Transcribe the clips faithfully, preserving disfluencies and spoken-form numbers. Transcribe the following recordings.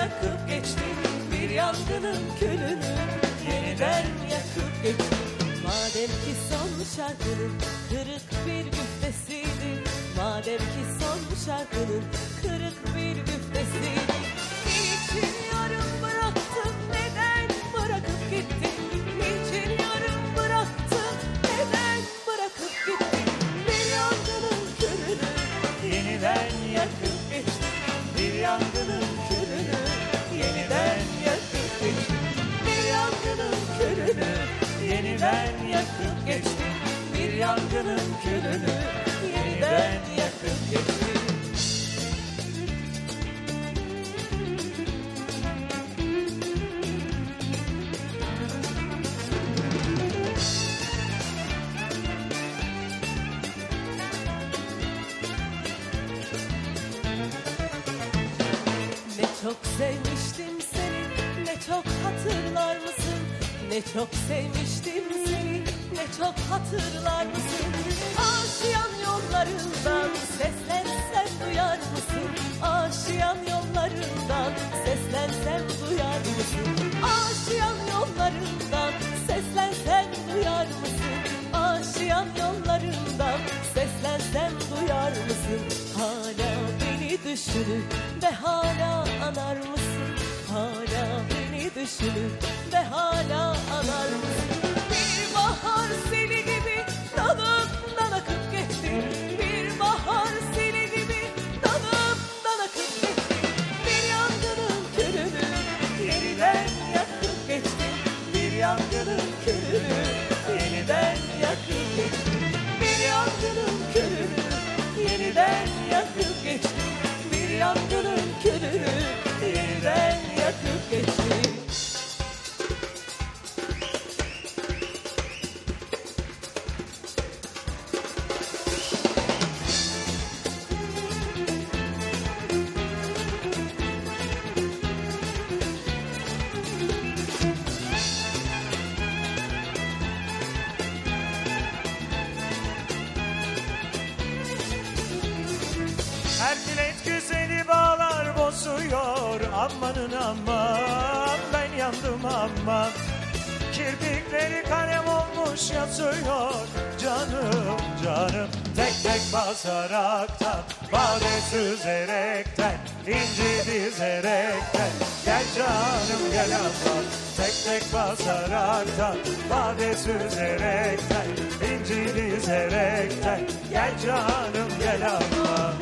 yakıp geçtin, bir yangının külünü yeniden yakıp geçtin. Madem ki son şarkının kırık bir güftesiydi, madem ki son şarkının kırık bir güftesiydi, niçin yarım bıraktın, neden bırakıp gittin? Niçin yarım bıraktın, neden bırakıp gittin? Bir yangının külünü yeniden yakıp geçtin, bir yangının külünü yeniden yakıp geçtin, bir yangının külünü yeniden yakıp geçtin, bir yangının külünü yeniden yakıp geçtin. Ne çok sevmiştim seni, ne çok hatırlar mısın? Ne çok sevmiştim seni, ne çok hatırlar mısın? Aşiyan yollarından seslensem duyar mısın? Aşiyan yollarından seslensem duyar mısın? Aşiyan yollarından seslensem duyar mısın? Aşiyan yollarından seslensem duyar mısın? Hala beni düşünüp ve hala anar mısın? Hala beni düşünüp ve hala anar mısın? Bir bahar seli gibi dalımdan akıp geçtin, bir bahar seli gibi dalımdan akıp geçtin. Bir yangının külünü yeniden yakıp geçtin, bir yangının külünü yeniden yakıp geçtin, bir yangının külünü yeniden yakıp geçtin, bir yangının külünü yeniden yakıp geçtin. Erkilet güzeli bağlar bozuyor, amanın aman ben yandım aman. Kirpikleri kalem olmuş yazıyor, canım canım. Tek tek basaraktan, bade süzerekten, inci dizerekten, gel canım gel aman. Tek tek basaraktan, bade süzerekten, inci dizerekten, gel canım gel aman.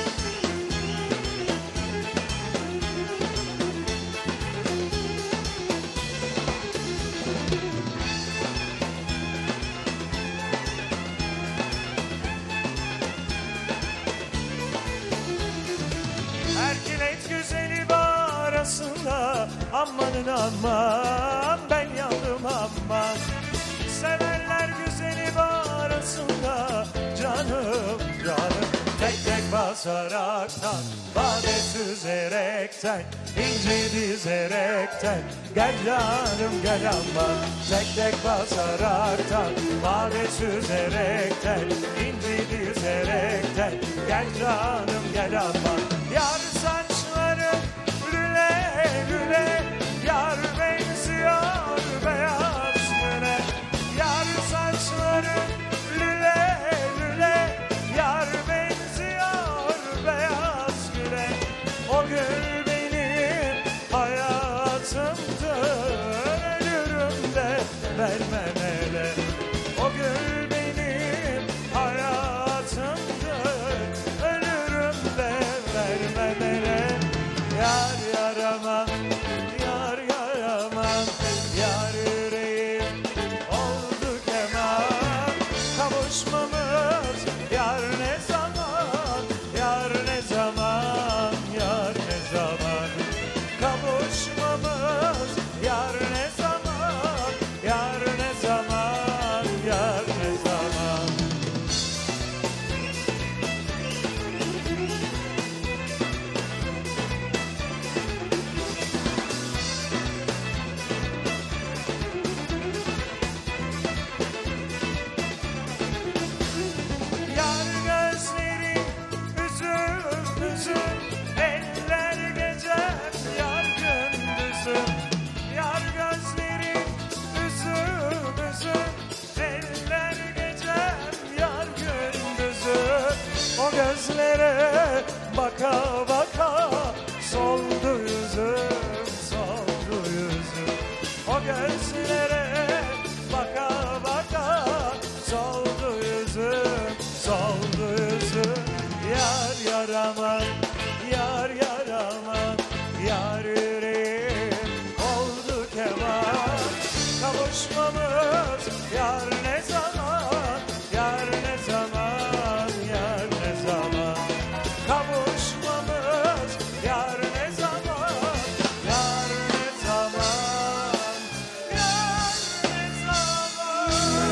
Erkilet güzeli bağrasında, amanın aman ben yandım aman. Severler güzeli bağrasında, canım canım. Tek tek basaraktan, bade süzerekten, inci dizerekten, gel canım gel aman. Tek tek basaraktan, bade süzerekten, inci dizerekten, gel canım gel aman. Yar saçları lüle lüle, yar benziyor beyaz güne. Yar saçları lüle lüle, yar benziyor beyaz güne. O gül benim hayatımdır, ölürüm de vermem ele. O gül benim hayatımdır, ölürüm de vermem ele. Yar yar aman, yar yar aman, yar yüreğim oldu keman. Kavuşmamız yar ne zaman, yar ne zaman, yar ne zaman. Kavuşmamız yar ne zaman, yar ne zaman. gözlere baka baka soldu yüzüm, soldu yüzüm. O gözlere baka baka soldu yüzüm, soldu yüzüm. Yar yaraman, yar yaraman, yar yüreğim oldu keman. Kavuşmamız yar ne zaman, yar ne zaman, yar ne zaman. Kavuşmamız yar ne zaman, yar ne zaman, yar ne zaman.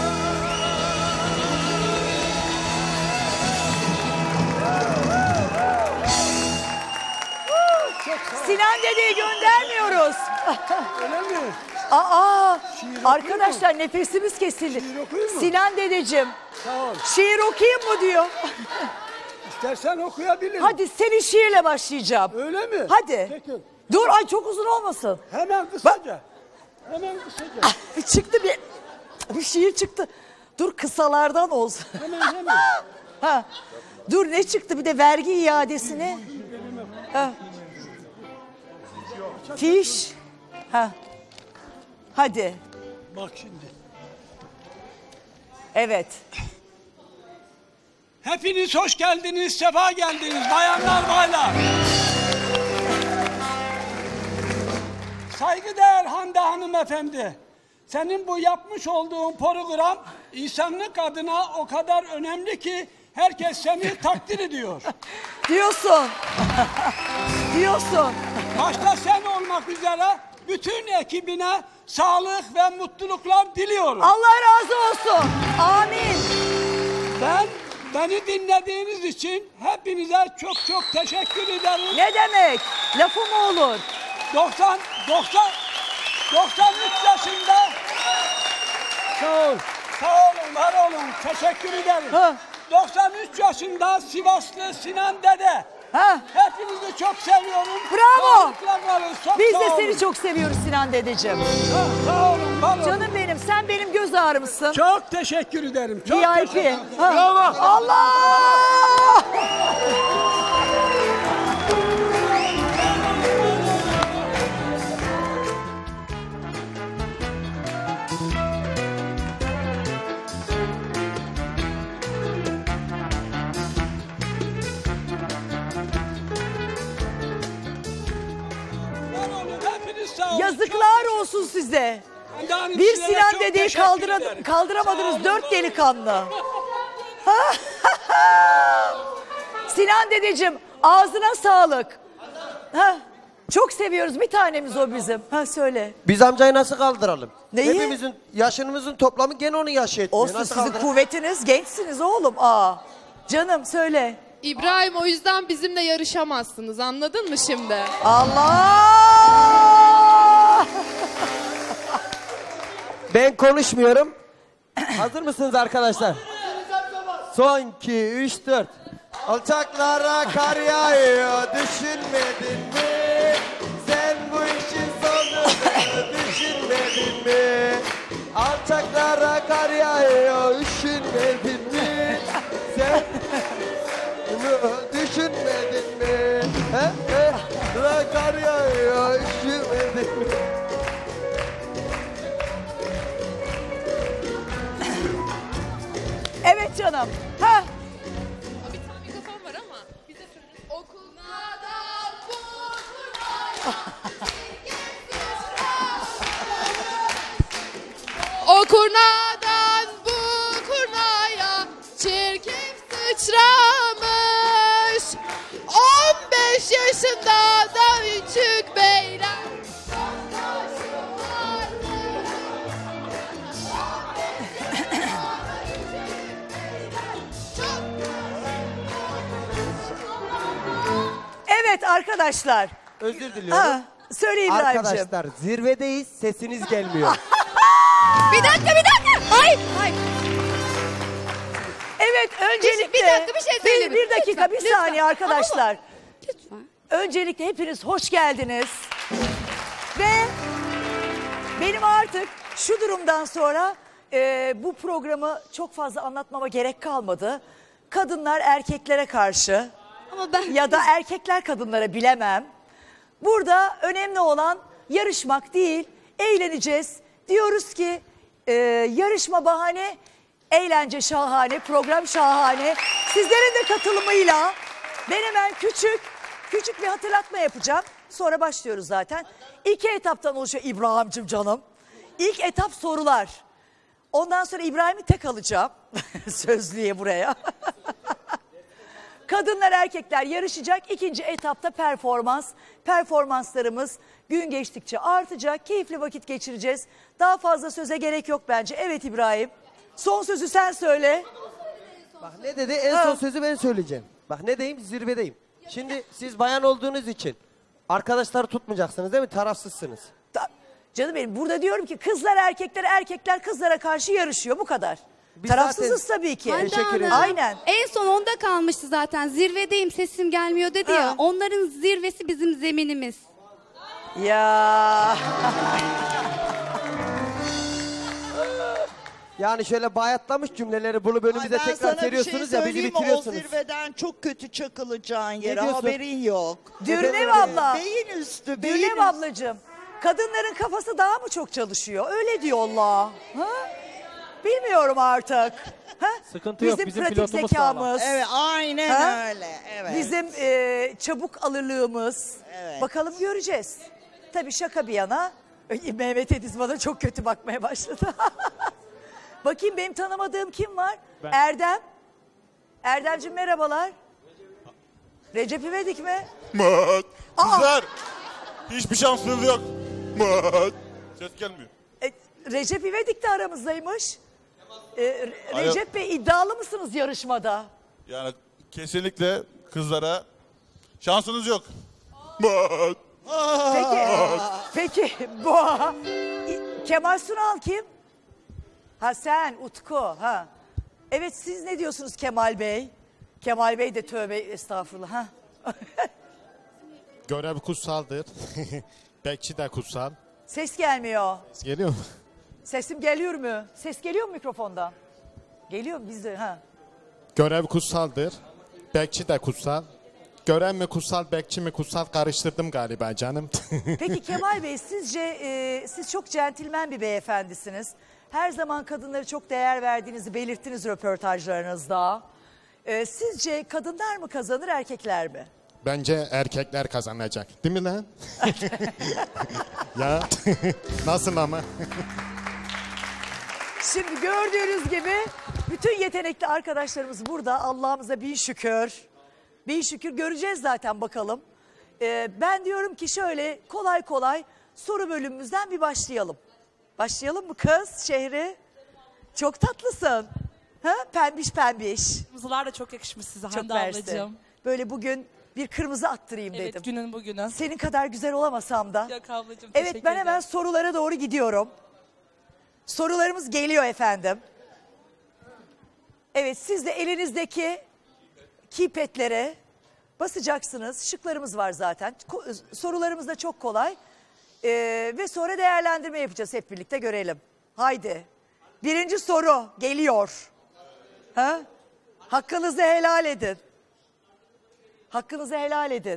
Sinan Dede'yi göndermiyoruz. Öyle mi? Aa, Şiir arkadaşlar nefesimiz kesildi. Şiir okuyayım mı? Sinan dedeciğim, Sağ ol. şiir okuyayım mı diyor. İstersen okuyabilirim. Hadi senin şiirle başlayacağım. Öyle mi? Hadi. Peki. Dur, ay çok uzun olmasın. Hemen kısaca. Hemen kısaca. Çıktı bir, bir şiir çıktı. Dur kısalardan olsun. Hemen hemen. Ha. Dur ne çıktı bir de vergi iadesine. Ha. Fiş. Ha. Hadi. Bak şimdi. Evet. Hepiniz hoş geldiniz, sefa geldiniz bayanlar baylar. Saygıdeğer Hande hanımefendi. Senin bu yapmış olduğun program insanlık adına o kadar önemli ki herkes seni takdir ediyor. Diyorsun. Diyorsun. Başta sen olmak üzere bütün ekibine sağlık ve mutluluklar diliyorum. Allah razı olsun. Amin. Ben beni dinlediğiniz için hepinize çok çok teşekkür ederim. Ne demek? Lafı mı olur? doksan doksan doksan üç yaşında. Sağ ol. Sağ olun, var olun. Teşekkür ederim. Ha. doksan üç yaşında Sivaslı Sinan Dede. Ha. Hepinizi çok seviyorum. Bravo. Sağlıkla kalın, çok Biz sağ de olun. seni çok seviyoruz Sinan dedeciğim. Ha, sağ olun, var olun. Canım benim, sen benim göz ağrımsın. Çok teşekkür ederim. Çok V I P. teşekkür- Ha. Bravo. Allah! Var olun, hepiniz sağ olun. Yazıklar olsun size. Çok- Daha Bir sizlere Sinan çok dedeyi teşekkür kaldıra, ederim. kaldıramadınız Sağ olun, dört var delikanlı. Sinan dedeciğim ağzına sağlık. Ha. Çok seviyoruz, bir tanemiz o bizim. Ha söyle. Biz amcayı nasıl kaldıralım? Neyi? Hepimizin yaşımızın toplamı gene onun yaşı etmiyor. Olsun, Nasıl sizin kaldıralım? kuvvetiniz, gençsiniz oğlum. Aa. Canım söyle. İbrahim, o yüzden bizimle yarışamazsınız, anladın mı şimdi? Allah! Ben konuşmuyorum. Hazır mısınız arkadaşlar? Son iki, üç, dört. Alçaklara kar yağıyor, düşünmedin mi? Sen bu işin sonunu düşünmedin mi? Alçaklara kar yağıyor, düşünmedin mi? Sen bunu düşünmedin mi? He he, la kar yağıyor, düşünmedin mi? Evet canım. Ha. Bir tane mikrofon var ama bize söyle. Okullardan O kurnadan bu kurnaya çirkin sıçramış. On beş yaşında da küçük beyler. Evet arkadaşlar. Özür diliyorum. Ha. Söyle İbrahim'ciğim. Arkadaşlar zirvedeyiz, sesiniz gelmiyor. Bir dakika, bir dakika. Hayır, hayır. Evet öncelikle. Bir dakika, bir şey söyleyeyim. Bir, bir dakika, Lütfen, bir lütfen. saniye arkadaşlar. Lütfen. Öncelikle hepiniz hoş geldiniz. Ve benim artık şu durumdan sonra e, bu programı çok fazla anlatmama gerek kalmadı. kadınlar erkeklere karşı Ama ben ya da erkekler kadınlara bilemem. Burada önemli olan yarışmak değil, eğleneceğiz. Diyoruz ki e, yarışma bahane, eğlence şahane, program şahane. Sizlerin de katılımıyla ben hemen küçük, küçük bir hatırlatma yapacağım. Sonra başlıyoruz zaten. İki etaptan oluşuyor İbrahim'cim canım. İlk etap sorular. Ondan sonra İbrahim'i tek alacağım sözlüğe buraya. Kadınlar erkekler yarışacak. İkinci etapta performans. Performanslarımız gün geçtikçe artacak. Keyifli vakit geçireceğiz. Daha fazla söze gerek yok bence. Evet İbrahim. Son sözü sen söyle. Bak ne dedi? En son sözü ben söyleyeceğim. Bak ne diyeyim? Zirvedeyim. Şimdi siz bayan olduğunuz için arkadaşları tutmayacaksınız değil mi? Tarafsızsınız. Da- Canım benim burada diyorum ki kızlar erkekler, erkekler kızlara karşı yarışıyor. Bu kadar. Biz Tarafsızız zaten- tabii ki. Hande Teşekkür Hanım, ederim. Aynen. en son onda kalmıştı zaten. Zirvedeyim, sesim gelmiyor dedi Ha. ya. Onların zirvesi bizim zeminimiz. Ya. Yani şöyle bayatlamış cümleleri bunu bölümümüze Ay ben tekrar sana bir şey seriyorsunuz ya bizi söyleyeyim mi? O bitiriyorsunuz. zirveden çok kötü çakılacağın yere diyorsun? haberin yok. Dürnev abla. Beyin üstü, beyin Dürnev üstü. ablacığım. Kadınların kafası daha mı çok çalışıyor? Öyle diyorlar. Ha? Bilmiyorum artık. Ha? Sıkıntı yok, Bizim bizim pratik pilotumuz zekamız. Evet, aynen Ha? öyle. Evet. Bizim e, çabuk alırlığımız. Evet. Bakalım göreceğiz. Tabii şaka bir yana. Ay, Mehmet Ediz bana çok kötü bakmaya başladı. Bakayım benim tanımadığım kim var? Erdem. Erdemciğim merhabalar. Recep İvedik mi? Mat. Kızlar. Hiçbir şansınız yok. Mat. Ses gelmiyor. E, Recep İvedik de aramızdaymış. E, Re- Alo. Recep Bey iddialı mısınız yarışmada? Yani kesinlikle kızlara şansınız yok. Mat. Peki. Peki. Bu İ- Kemal Sunal kim? Ha sen Utku. Ha. Evet siz ne diyorsunuz Kemal Bey? Kemal Bey de tövbe estağfurullah. Ha. Görev kutsaldır. Bekçi de kutsal. Ses gelmiyor. Geliyor mu? Sesim geliyor mu? Ses geliyor mu mikrofondan? Geliyor mu bizde? Ha. Görev kutsaldır. Bekçi de kutsal. Görev mi kutsal, bekçi mi kutsal karıştırdım galiba canım. Peki Kemal Bey sizce e, siz çok centilmen bir beyefendisiniz. Her zaman kadınlara çok değer verdiğinizi belirttiniz röportajlarınızda. E, sizce kadınlar mı kazanır erkekler mi? Bence erkekler kazanacak. Değil mi lan? Ya nasıl ama? Şimdi gördüğünüz gibi bütün yetenekli arkadaşlarımız burada. Allah'ımıza bin şükür. Bin şükür göreceğiz zaten bakalım. Ee, ben diyorum ki şöyle kolay kolay soru bölümümüzden bir başlayalım. Başlayalım mı kız şehri? Çok tatlısın. Ha? Pembiş pembiş. Kırmızılar da çok yakışmış size Çok Hande mersi. ablacığım. Böyle bugün bir kırmızı attırayım Evet dedim. günün bugünü. Senin kadar güzel olamasam da. Yok ablacığım Evet teşekkür ben hemen ederim. sorulara doğru gidiyorum. Sorularımız geliyor efendim. Evet siz de elinizdeki keypad'lere basacaksınız. Şıklarımız var zaten. Ko- sorularımız da çok kolay. Ee, ve sonra değerlendirme yapacağız hep birlikte görelim. Haydi. Birinci soru geliyor. Ha? Hakkınızı helal edin. Hakkınızı helal edin.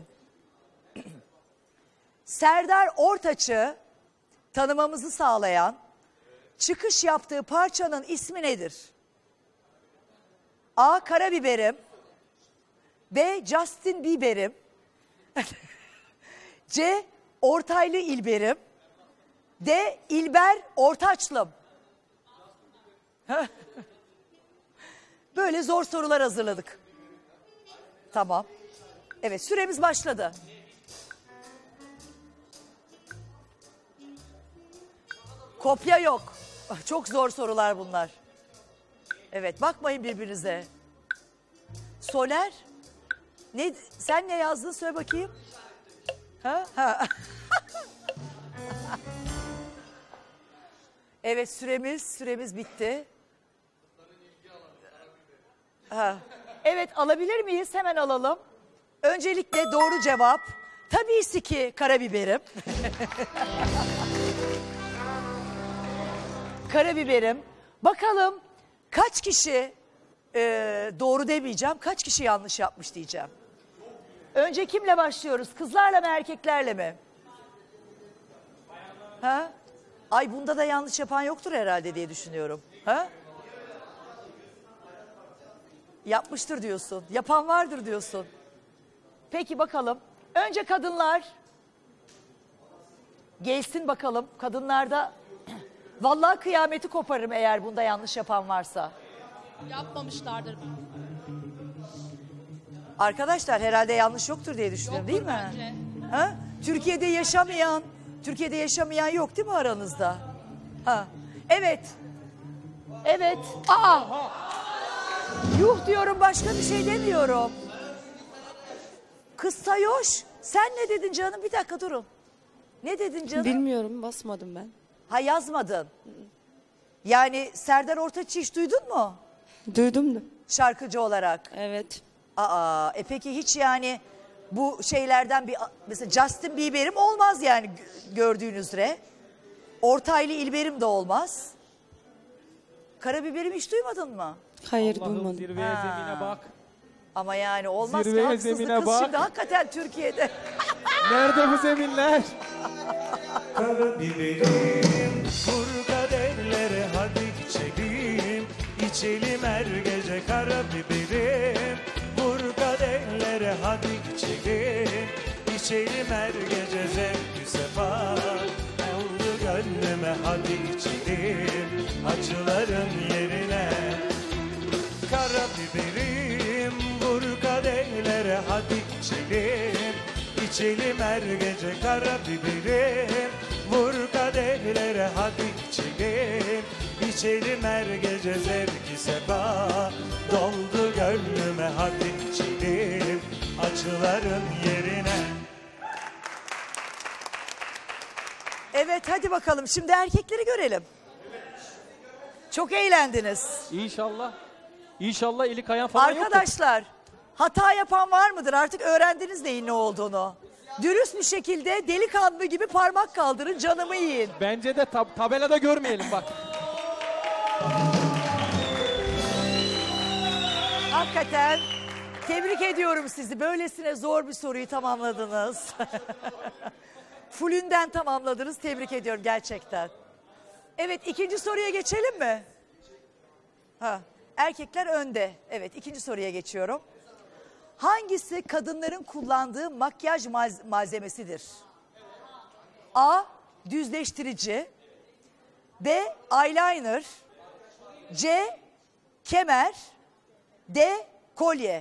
Serdar Ortaç'ı tanımamızı sağlayan çıkış yaptığı parçanın ismi nedir? A. Karabiberim. B. Justin Bieber'im. C. Ortaylı İlber'im. D. İlber Ortaçlım. Böyle zor sorular hazırladık. Tamam. Evet süremiz başladı. Kopya yok. Ah, çok zor sorular bunlar. Evet bakmayın birbirinize. Soner. Ne, sen ne yazdın söyle bakayım. Ha? Ha. Evet süremiz süremiz bitti. Ha. Evet alabilir miyiz? Hemen alalım. Öncelikle doğru cevap. Tabii ki karabiberim. Karabiberim. Bakalım kaç kişi Ee, doğru demeyeceğim. Kaç kişi yanlış yapmış diyeceğim. Önce kimle başlıyoruz? Kızlarla mı erkeklerle mi? Ha? Ay bunda da yanlış yapan yoktur herhalde diye düşünüyorum. Ha? Yapmıştır diyorsun. Yapan vardır diyorsun. Peki bakalım. Önce kadınlar. Gelsin bakalım. Kadınlarda vallahi kıyameti koparırım eğer bunda yanlış yapan varsa. Yapmamışlardır. Arkadaşlar herhalde yanlış yoktur diye düşünüyorum değil mi? Bence. Ha? Türkiye'de yaşamayan, Türkiye'de yaşamayan yok değil mi aranızda? Ha. Evet. Evet. Aa. Yuh diyorum, başka bir şey demiyorum. Kız Sayoş, sen ne dedin canım? Bir dakika durun. Ne dedin canım? Bilmiyorum, basmadım ben. Ha, yazmadın. Yani Serdar Ortaç'ı hiç duydun mu? Duydum da. Şarkıcı olarak. Evet. Aa, e peki hiç yani bu şeylerden bir, mesela Justin Bieber'im olmaz yani gördüğünüz üzere. Ortaylı İlber'im de olmaz. Karabiber'imi hiç duymadın mı? Hayır, duymadım. Zirveye Ha. zemine bak. Ama yani olmaz ki, Zirveye, haksızlık. zemine Kız bak. şimdi hakikaten Türkiye'de. Nerede bu zeminler? Karabiberim, vur kadehleri hadi içelim, içelim her gece karabiberim. Vur kadehleri hadi içelim, içelim her gece zevk sefa. Oldu gönlüme hadi içelim, acıların yerine. Karabiberim, vur kadehleri hadi içelim, İçelim her gece karabiberim. Vur kadehlere hadi içelim, İçelim her gece zevki sefa. Doldu gönlüme hadi içelim, acıların yerine. Evet, hadi bakalım şimdi erkekleri görelim. Çok eğlendiniz. İnşallah. İnşallah eli kayan falan yoktur. Arkadaşlar, hata yapan var mıdır? Artık öğrendiniz neyin ne olduğunu. Dürüst bir şekilde delikanlı gibi parmak kaldırın, canımı yiyin. Bence de tab tabelada görmeyelim bak. Hakikaten tebrik ediyorum sizi. Böylesine zor bir soruyu tamamladınız. Fullünden tamamladınız. Tebrik ediyorum gerçekten. Evet, ikinci soruya geçelim mi? Ha, erkekler önde. Evet, ikinci soruya geçiyorum. Hangisi kadınların kullandığı makyaj maz- malzemesidir? A. Düzleştirici. B. Eyeliner. C. Kemer. D. Kolye.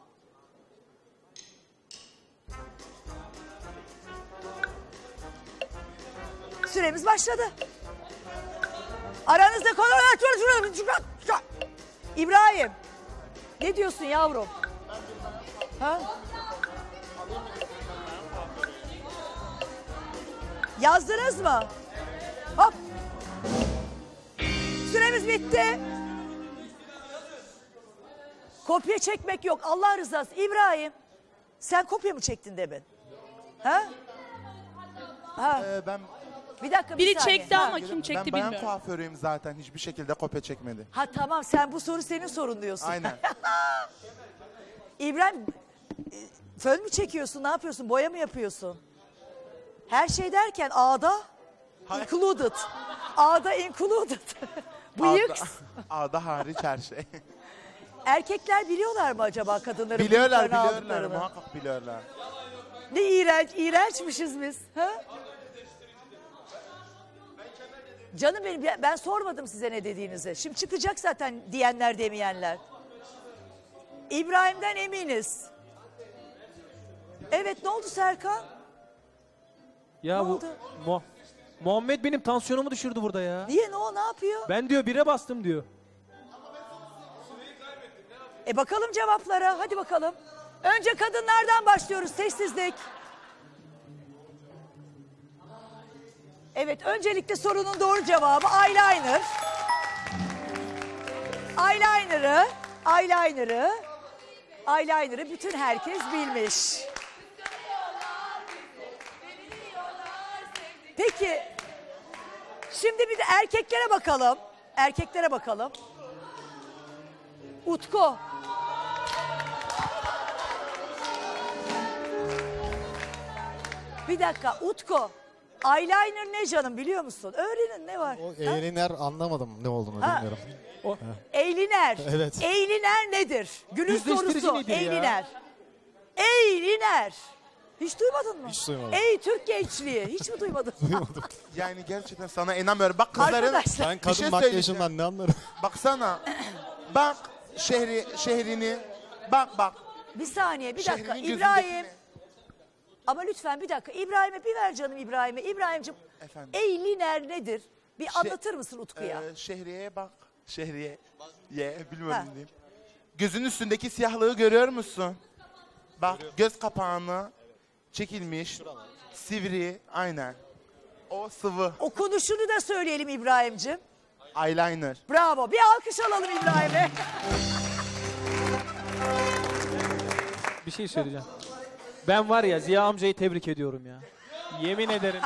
Süremiz başladı. Aranızda konu... İbrahim. Ne diyorsun yavrum? Ha? Yazdınız mı? Hop. Süremiz bitti. Kopya çekmek yok. Allah rızası. İbrahim, sen kopya mı çektin demin? Ha? Ha. Ee, ben Bir dakika, bir Biri saniye. çekti Ha. ama kim çekti ben bayan bilmiyorum. kuaförüyüm zaten. Hiçbir şekilde kopya çekmedi. Ha tamam, sen bu soru senin sorun diyorsun. Aynen. İbrahim, e, fön mü çekiyorsun, ne yapıyorsun, boya mı yapıyorsun? Her şey derken A'da included. A'da included. Bıyık. Ağda, ağda hariç her şey. Erkekler biliyorlar mı acaba kadınların biliyorlar, bıyıklarını biliyorlar. aldıklarını? Muhakkak biliyorlar. Ne iğrenç, iğrençmişiz biz. Ha? Canım benim, ben sormadım size ne dediğinizi. Şimdi çıkacak zaten diyenler demeyenler. İbrahim'den eminiz. Evet, ne oldu Serkan? Ya Ne bu oldu? Mu- Muhammed benim tansiyonumu düşürdü burada ya. Niye, ne o, ne yapıyor? Ben diyor bire bastım diyor. E bakalım cevaplara, hadi bakalım. Önce kadınlardan başlıyoruz, sessizlik. Evet, öncelikle sorunun doğru cevabı eyeliner. Eyeliner'ı, eyeliner'ı, eyeliner'ı bütün herkes bilmiş. Peki, şimdi bir de erkeklere bakalım. Erkeklere bakalım. Utku. Bir dakika Utku. Eyeliner ne canım biliyor musun? Öğrenin ne var? O eğlenir anlamadım ne olduğunu Ha. bilmiyorum. O, Eğliner. Evet. Eğliner nedir? Günün Yüzleştirici sorusu. nedir ya? Eğliner. Eğliner. Hiç duymadın mı? Hiç duymadım. Ey Türk gençliği. Hiç mi duymadın? Duymadım. Yani gerçekten sana inanmıyorum. Bak kızların Arkadaşlar. Ben bir kadın şey makyajından söyleyeceğim. ne anlarım? Baksana. Bak şehri şehrini. Bak bak. Bir saniye bir dakika. Şehrinin İbrahim. gözündekini. Ama lütfen bir dakika. İbrahim'e bir ver canım İbrahim'e. İbrahim'cim Efendim. eğliner nedir? Bir Şey- anlatır mısın Utku'ya? Ee, şehriyeye bak. Şehriye. Ye Ha. bilmiyorum diyeyim. Gözün üstündeki siyahlığı görüyor musun? Bak göz kapağını çekilmiş. Sivri aynen. O sıvı. Okunuşunu da söyleyelim İbrahim'cim. Eyeliner. Bravo. Bir alkış alalım İbrahim'e. bir şey söyleyeceğim. Ben var ya Ziya amcayı tebrik ediyorum ya. Yemin ederim.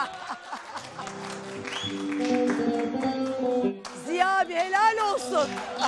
Ziya abi helal olsun.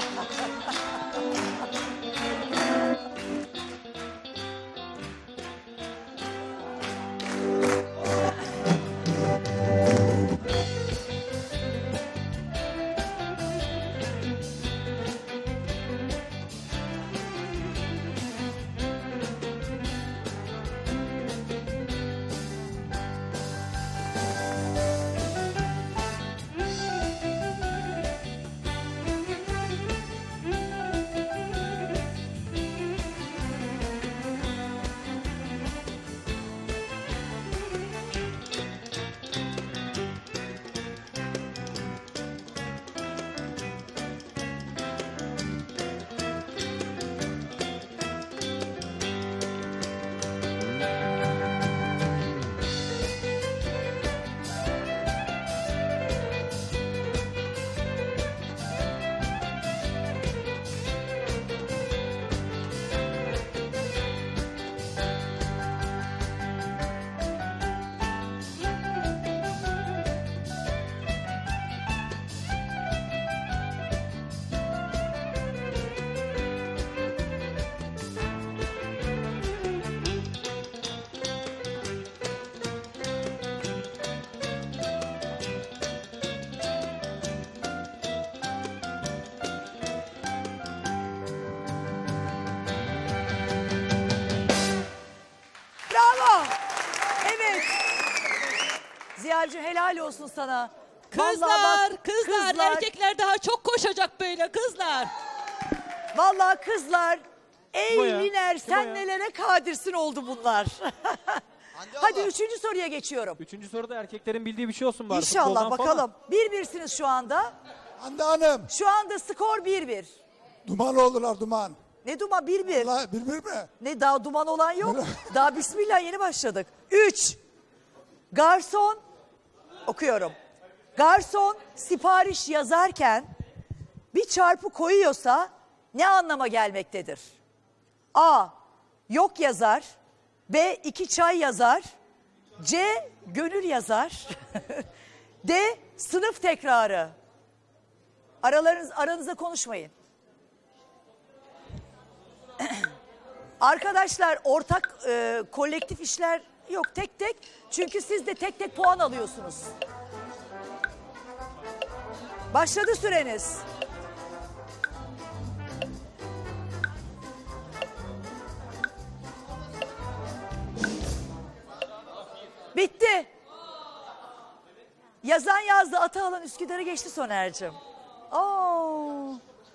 Bravo. Evet. Ziyacığım helal olsun sana. Kızlar, Vallahi bak, kızlar, erkekler daha çok koşacak böyle kızlar. Vallahi kızlar. Ey Bu ya, Liner bu sen ya. nelere kadirsin oldu bunlar. Hadi üçüncü soruya geçiyorum. Üçüncü soruda erkeklerin bildiği bir şey olsun bari. İnşallah futboldan falan. bakalım. Bir birsiniz şu anda. Hande Hanım, Şu anda skor bir bir. duman oldular duman. Ne duman bir bir. Allah bir bir mi? Ne daha duman olan yok. Daha bismillah yeni başladık. Üç. Garson. Okuyorum. Garson sipariş yazarken bir çarpı koyuyorsa ne anlama gelmektedir? A. Yok yazar. B. iki çay yazar. C. Gönül yazar. D. Sınıf tekrarı. Aralarınız, aranızda konuşmayın. Arkadaşlar ortak e, kolektif işler yok tek tek. Çünkü siz de tek tek puan alıyorsunuz. Başladı süreniz. Bitti. Yazan yazdı, atı alan Üsküdar'ı geçti Soner'cim. Oo.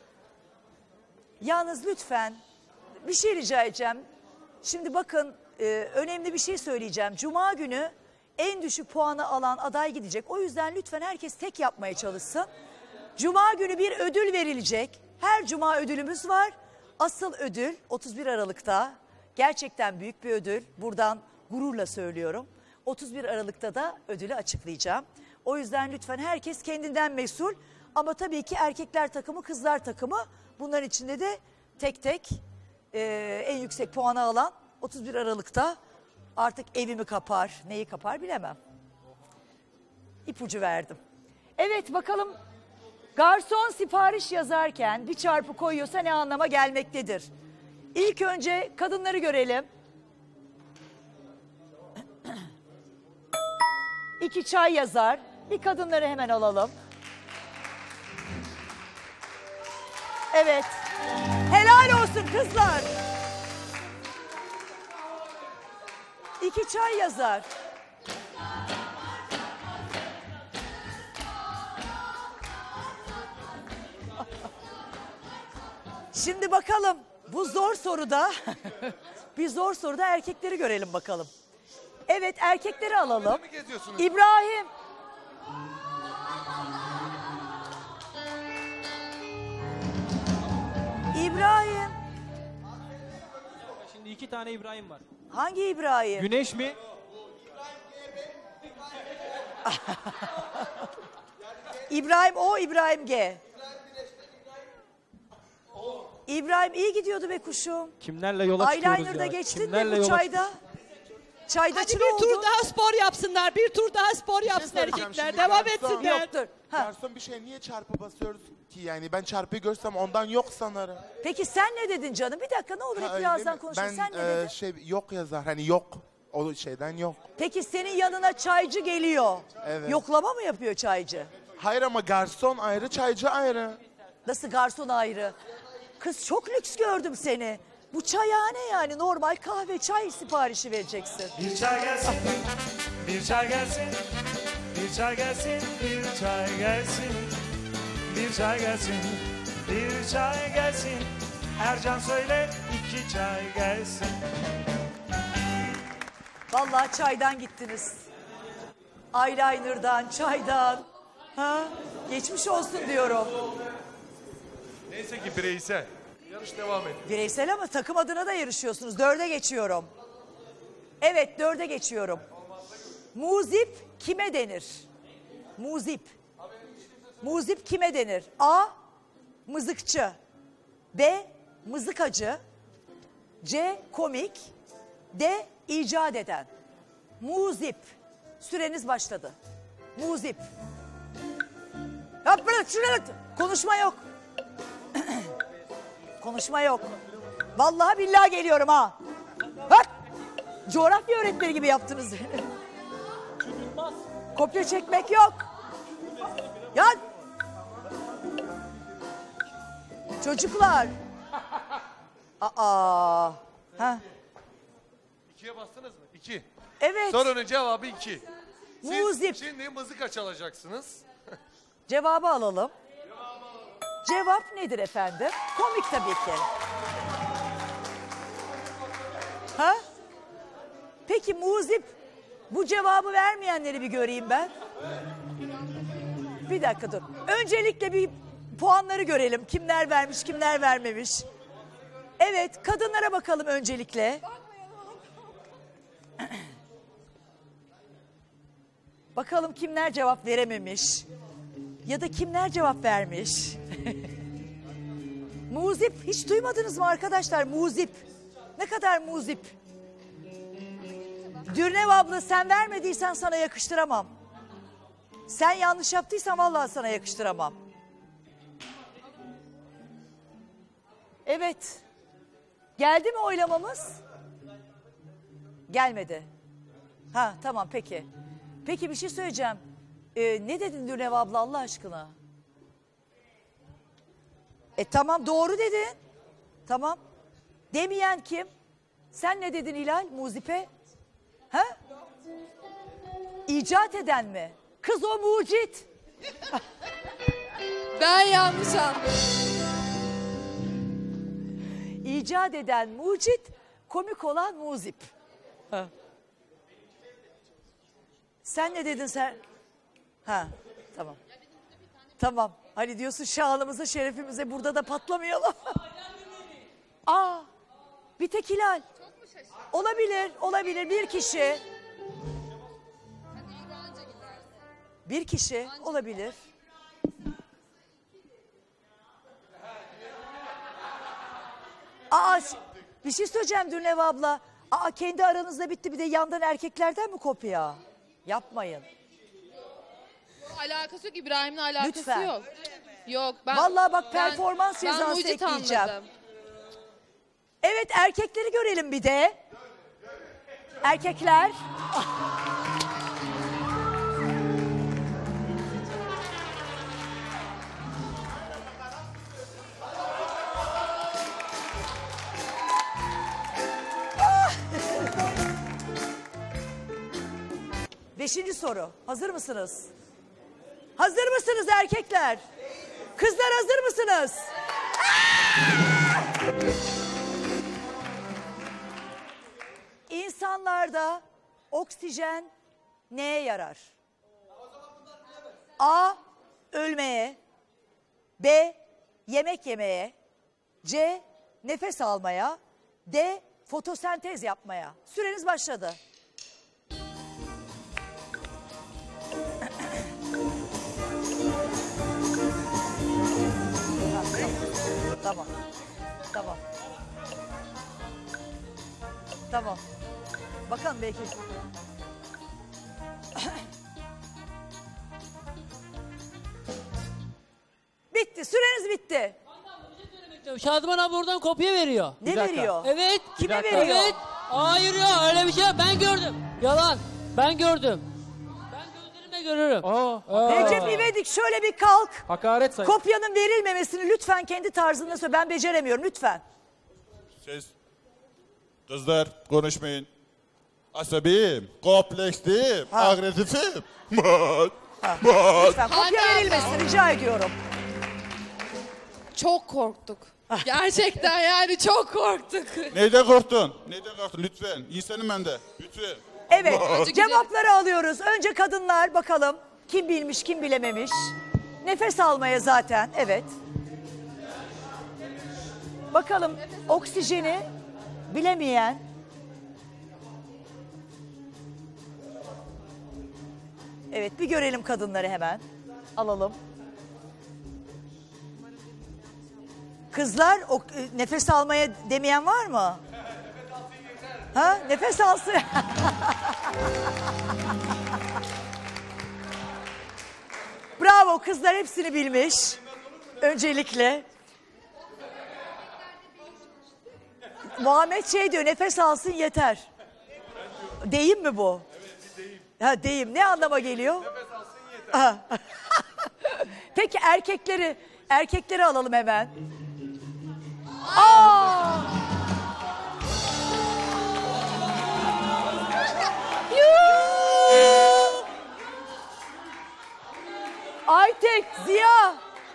Yalnız lütfen bir şey rica edeceğim. Şimdi bakın e, önemli bir şey söyleyeceğim. Cuma günü en düşük puanı alan aday gidecek. O yüzden lütfen herkes tek yapmaya çalışsın. Cuma günü bir ödül verilecek. Her cuma ödülümüz var. Asıl ödül otuz bir Aralık'ta. Gerçekten büyük bir ödül. Buradan gururla söylüyorum. otuz bir Aralık'ta da ödülü açıklayacağım. O yüzden lütfen herkes kendinden mesul. Ama tabii ki erkekler takımı, kızlar takımı. Bunların içinde de tek tek e, en yüksek puanı alan otuz bir Aralık'ta artık evimi kapar, neyi kapar bilemem. İpucu verdim. Evet bakalım Garson sipariş yazarken bir çarpı koyuyorsa ne anlama gelmektedir? İlk önce kadınları görelim. İki çay yazar. Bir kadınları hemen alalım. Evet. Helal olsun kızlar. İki çay yazar. Şimdi bakalım bu zor soruda bir zor soruda erkekleri görelim bakalım. Evet, erkekleri alalım. İbrahim. İbrahim. Şimdi iki tane İbrahim var. Hangi İbrahim? Güneş mi? İbrahim O, İbrahim G. İbrahim iyi gidiyordu be kuşum. Kimlerle yola çıkıyoruz Eyeliner'da ya? geçtin Kimlerle mi bu yola çayda? Çayda Hadi çıra bir tur oldu. daha spor yapsınlar. Bir tur daha spor yapsın erkekler. Devam etsinler. Yoktur. Ha. Garson bir şey niye çarpı basıyoruz ki yani ben çarpıyı görsem ondan yok sanırım. Peki sen ne dedin canım? Bir dakika ne olur Ha, hep öyle birazdan mi? konuşalım. Ben Sen ne e, dedin? şey yok yazar hani yok o şeyden yok. Peki senin yanına çaycı geliyor. Evet. Yoklama mı yapıyor çaycı? Hayır ama garson ayrı çaycı ayrı. Nasıl garson ayrı? Kız çok lüks gördüm seni. Bu çayhane yani normal kahve çay siparişi vereceksin. Bir çay gelsin, bir çay gelsin, bir çay gelsin, bir çay gelsin, bir çay gelsin, bir çay gelsin. Ercan söyle iki çay gelsin. Vallahi çaydan gittiniz. Eyeliner'dan, çaydan. Ha? Geçmiş olsun diyorum. Neyse ki bireysel. Yarış devam ediyor. Bireysel ama takım adına da yarışıyorsunuz. Dörde geçiyorum. Evet, dörde geçiyorum. Muzip kime denir? Muzip. Muzip kime denir? A. Mızıkçı. B. Mızıkacı. C. Komik. D. İcat eden. Muzip. Süreniz başladı. Muzip. Yap bırak şuraya. Konuşma yok. Konuşma yok. Vallahi billahi geliyorum ha. Bak. Coğrafya öğretmeni gibi yaptınız beni. Kopya çekmek yok. Ya. Çocuklar. Aa. Ha. İkiye bastınız mı? İki. Evet. Sorunun cevabı iki. Siz Muzip. şimdi mızıka çalacaksınız. Cevabı alalım. Cevap nedir efendim? Komik tabii ki. Ha? Peki Muzip, bu cevabı vermeyenleri bir göreyim ben. Bir dakika dur. Öncelikle bir puanları görelim. Kimler vermiş, kimler vermemiş. Evet, kadınlara bakalım öncelikle. Bakalım kimler cevap verememiş. Ya da kimler cevap vermiş. Muzip, hiç duymadınız mı arkadaşlar? Muzip. Ne kadar muzip. Dürnev abla sen vermediysen sana yakıştıramam. Sen yanlış yaptıysan vallahi sana yakıştıramam. Evet. Geldi mi oylamamız? Gelmedi. Ha tamam peki. Peki bir şey söyleyeceğim. Ee, ne dedin Dürnev abla Allah aşkına? E tamam doğru dedin. Tamam. Demeyen kim? Sen ne dedin Hilal Muzip'e? Ha? İcat eden mi? Kız o mucit. Ben yanlış anladım. İcat eden mucit, komik olan muzip. Ha. Sen ne dedin sen? Ha, tamam. Tamam. Hani diyorsun şanımıza, şerefimize burada da patlamayalım. Aa, bir tek Hilal. Olabilir, olabilir. Bir kişi. Bir kişi olabilir. Aa, bir şey söyleyeceğim Dürnev abla. Aa, kendi aranızda bitti bir de yandan erkeklerden mi kopya? Yapmayın. Alakası yok, İbrahim'le alakası Lütfen. yok. Yok ben... Vallahi bak ben- performans ben cezası mucit ekleyeceğim. anladım. Evet erkekleri görelim bir de. Erkekler. Beşinci soru. Hazır mısınız? Hazır mısınız erkekler? Kızlar hazır mısınız? İnsanlarda oksijen neye yarar? A. Ölmeye. B. Yemek yemeye. C. Nefes almaya. D. Fotosentez yapmaya. Süreniz başladı. Tamam. Tamam. Tamam. Bakalım belki. Bitti. Süreniz bitti. Şadıman abi oradan kopya veriyor. Ne veriyor? Evet. Kime veriyor? Evet. Hayır ya öyle bir şey yok. Ben gördüm. Yalan. Ben gördüm. Ben gözlerimle görürüm. Recep İvedik şöyle bir kalk. Hakaret sayın. Kopyanın verilmemesini lütfen kendi tarzında söyle. Ben beceremiyorum lütfen. Siz kızlar konuşmayın. Asabiyim, kompleksliyim, agresifim. Mat, mat. Lütfen kopya verilmesin rica ediyorum. Çok korktuk. Gerçekten yani çok korktuk. Neyden korktun? Neyden korktun? Lütfen. İnsanım ben de. Lütfen. Evet Mat. cevapları alıyoruz. Önce kadınlar bakalım kim bilmiş kim bilememiş. Nefes almaya zaten evet. Bakalım oksijeni bilemeyen. Evet bir görelim kadınları hemen. Alalım. Kızlar o, e, nefes almaya demeyen var mı? Ha nefes alsın. Bravo kızlar hepsini bilmiş. Öncelikle. Muhammed şey diyor nefes alsın yeter. Deyim mi bu? Ha deyim. Ne anlama geliyor? Nefes alsın yeter. Peki erkekleri erkekleri alalım hemen. Aa! Yuh! Aytek, Ziya.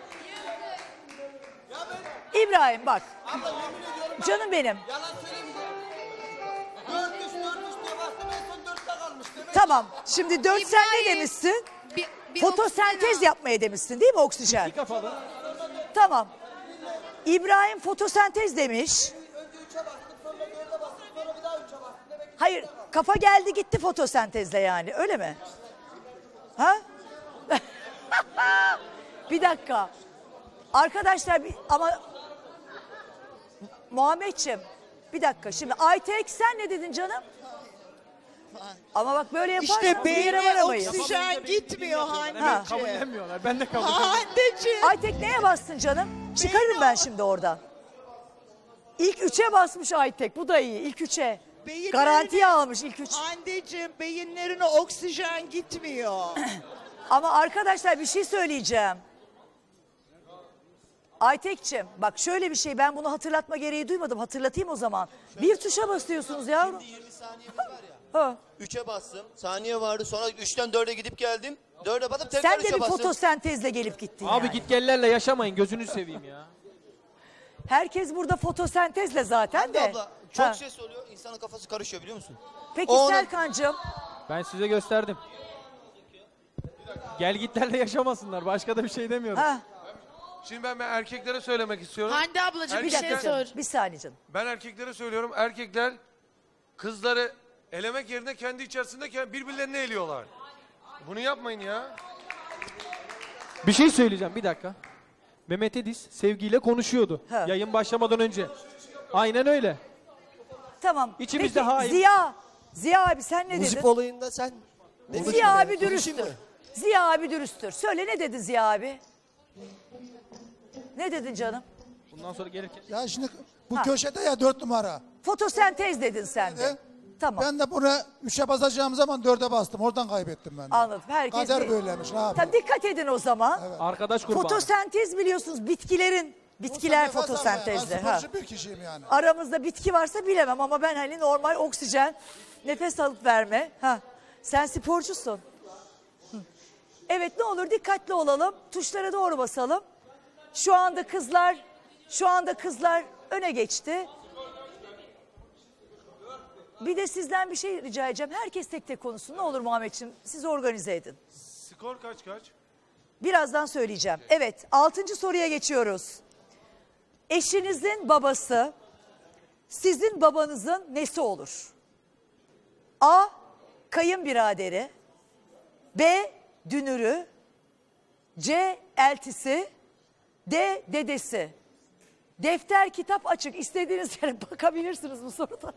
İbrahim bak. Canım benim. Tamam. Şimdi dört sen ne demişsin? Bir, bir Fotosentez yapmaya demişsin değil mi oksijen? Kafalı. Tamam. İbrahim fotosentez demiş. Hayır kafa geldi gitti fotosentezle yani öyle mi? Ha? Bir dakika. Arkadaşlar bir, ama Muhammedciğim bir dakika şimdi Aytek sen ne dedin canım? Ama bak böyle yaparsan İşte bir yere beyne varamayız. oksijen gitmiyor Ha. Hande'ciğim. Kabullenmiyorlar. Ben de kabullenmiyorum. Hande'ciğim. Aytek neye bastın canım? Çıkarırım ben şimdi oradan. İlk üçe basmış Aytek. Bu da iyi. İlk üçe. Beyinlerine- Garantiye almış ilk üç. Hande'ciğim beyinlerine oksijen gitmiyor. Ama arkadaşlar bir şey söyleyeceğim. Aytek'cim bak şöyle bir şey ben bunu hatırlatma gereği duymadım. Hatırlatayım o zaman. Bir tuşa basıyorsunuz yavrum. yirmi saniyemiz var ya. Ha. üçe bastım. Saniye vardı. Sonra üçten dörde gidip geldim. dörde basıp tekrar Sen de üçe bir bastım. fotosentezle gelip gittin Abi yani. git gellerle yaşamayın gözünü seveyim ya. Herkes burada fotosentezle zaten Hande de. abla çok Ha. ses oluyor. İnsanın kafası karışıyor biliyor musun? Peki O ona- Serkan'cığım. Ben size gösterdim. Gel gitlerle yaşamasınlar. Başka da bir şey demiyorum. Ha. Şimdi ben, ben erkeklere söylemek istiyorum. Hande ablacığım bir Bir şey dakika sor. canım. Bir saniye canım. Ben erkeklere söylüyorum. Erkekler kızları elemek yerine kendi içerisinde ke- birbirlerini eliyorlar. Bunu yapmayın ya. Bir şey söyleyeceğim bir dakika. Mehmet Ediz sevgiyle konuşuyordu. Ha. Yayın başlamadan önce. Aynen öyle. Tamam. İçimizde Peki, hain. Ziya. Ziya abi sen ne Müzik dedin? olayında sen ne Ziya abi Konuşayım dürüsttür. mı? Ziya abi dürüsttür. Söyle ne dedi Ziya abi? Ne dedin canım? Bundan sonra gelirken. Ya şimdi bu Ha. köşede ya dört numara. Fotosentez dedin sen de. Evet. Tamam. Ben de bunu üçe basacağım zaman dörde bastım. Oradan kaybettim ben de. Anladım. Herkes Kader bir- böylemiş. Ne yapayım? Tabii dikkat edin o zaman. Arkadaş kurbanı. Fotosentez biliyorsunuz bitkilerin, bitkiler Nefes almaya. fotosentezde. Ben Ha. sporcu bir kişiyim yani. Aramızda bitki varsa bilemem ama ben hani normal oksijen, nefes alıp verme. Ha. Sen sporcusun. Hı. Evet, ne olur dikkatli olalım. Tuşlara doğru basalım. Şu anda kızlar, şu anda kızlar öne geçti. Bir de sizden bir şey rica edeceğim. Herkes tek tek konuşsun. Ne olur Muhammedciğim, siz organize edin. Skor kaç kaç? Birazdan söyleyeceğim. Evet, altıncı soruya geçiyoruz. Eşinizin babası sizin babanızın nesi olur? A. Kayınbiraderi. B. Dünürü. C. Eltisi. D. Dedesi. Defter, kitap açık. İstediğiniz yere bakabilirsiniz bu soruda.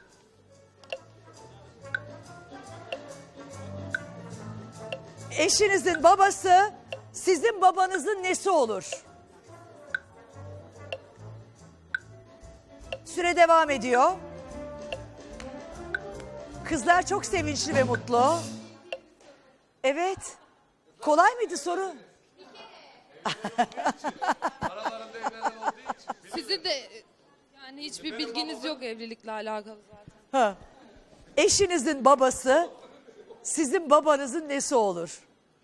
Eşinizin babası sizin babanızın nesi olur? Süre devam ediyor. Kızlar çok sevinçli ve mutlu. Evet. Kolay mıydı soru? Sizin de yani hiçbir bilginiz yok evlilikle alakalı zaten. Ha. Eşinizin babası sizin babanızın nesi olur?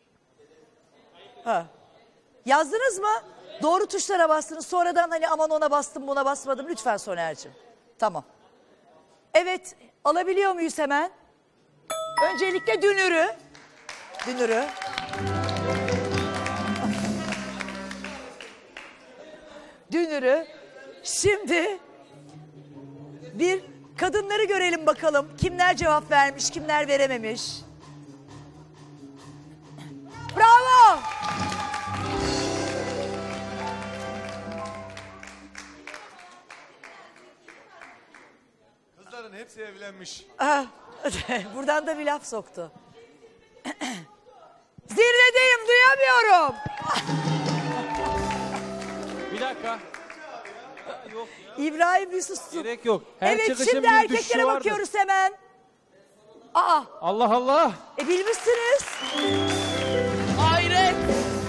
Ha. Yazdınız mı? Doğru tuşlara bastınız. Sonradan hani aman ona bastım buna basmadım. Lütfen Soner'cim. Tamam. Evet, alabiliyor muyuz hemen? Öncelikle dünürü. Dünürü. Dünürü. Şimdi bir kadınları görelim bakalım. Kimler cevap vermiş, kimler verememiş. Bravo! Kızların hepsi evlenmiş. Ah, buradan da bir laf soktu. Zirvedeyim, duyamıyorum. Bir dakika. Yok. İbrahim bir sussun. Gerek yok. Her Evet, çıkışın şimdi bir erkeklere düşüşü vardır. bakıyoruz hemen. Aa, Allah Allah. e bilmişsiniz. Hayret.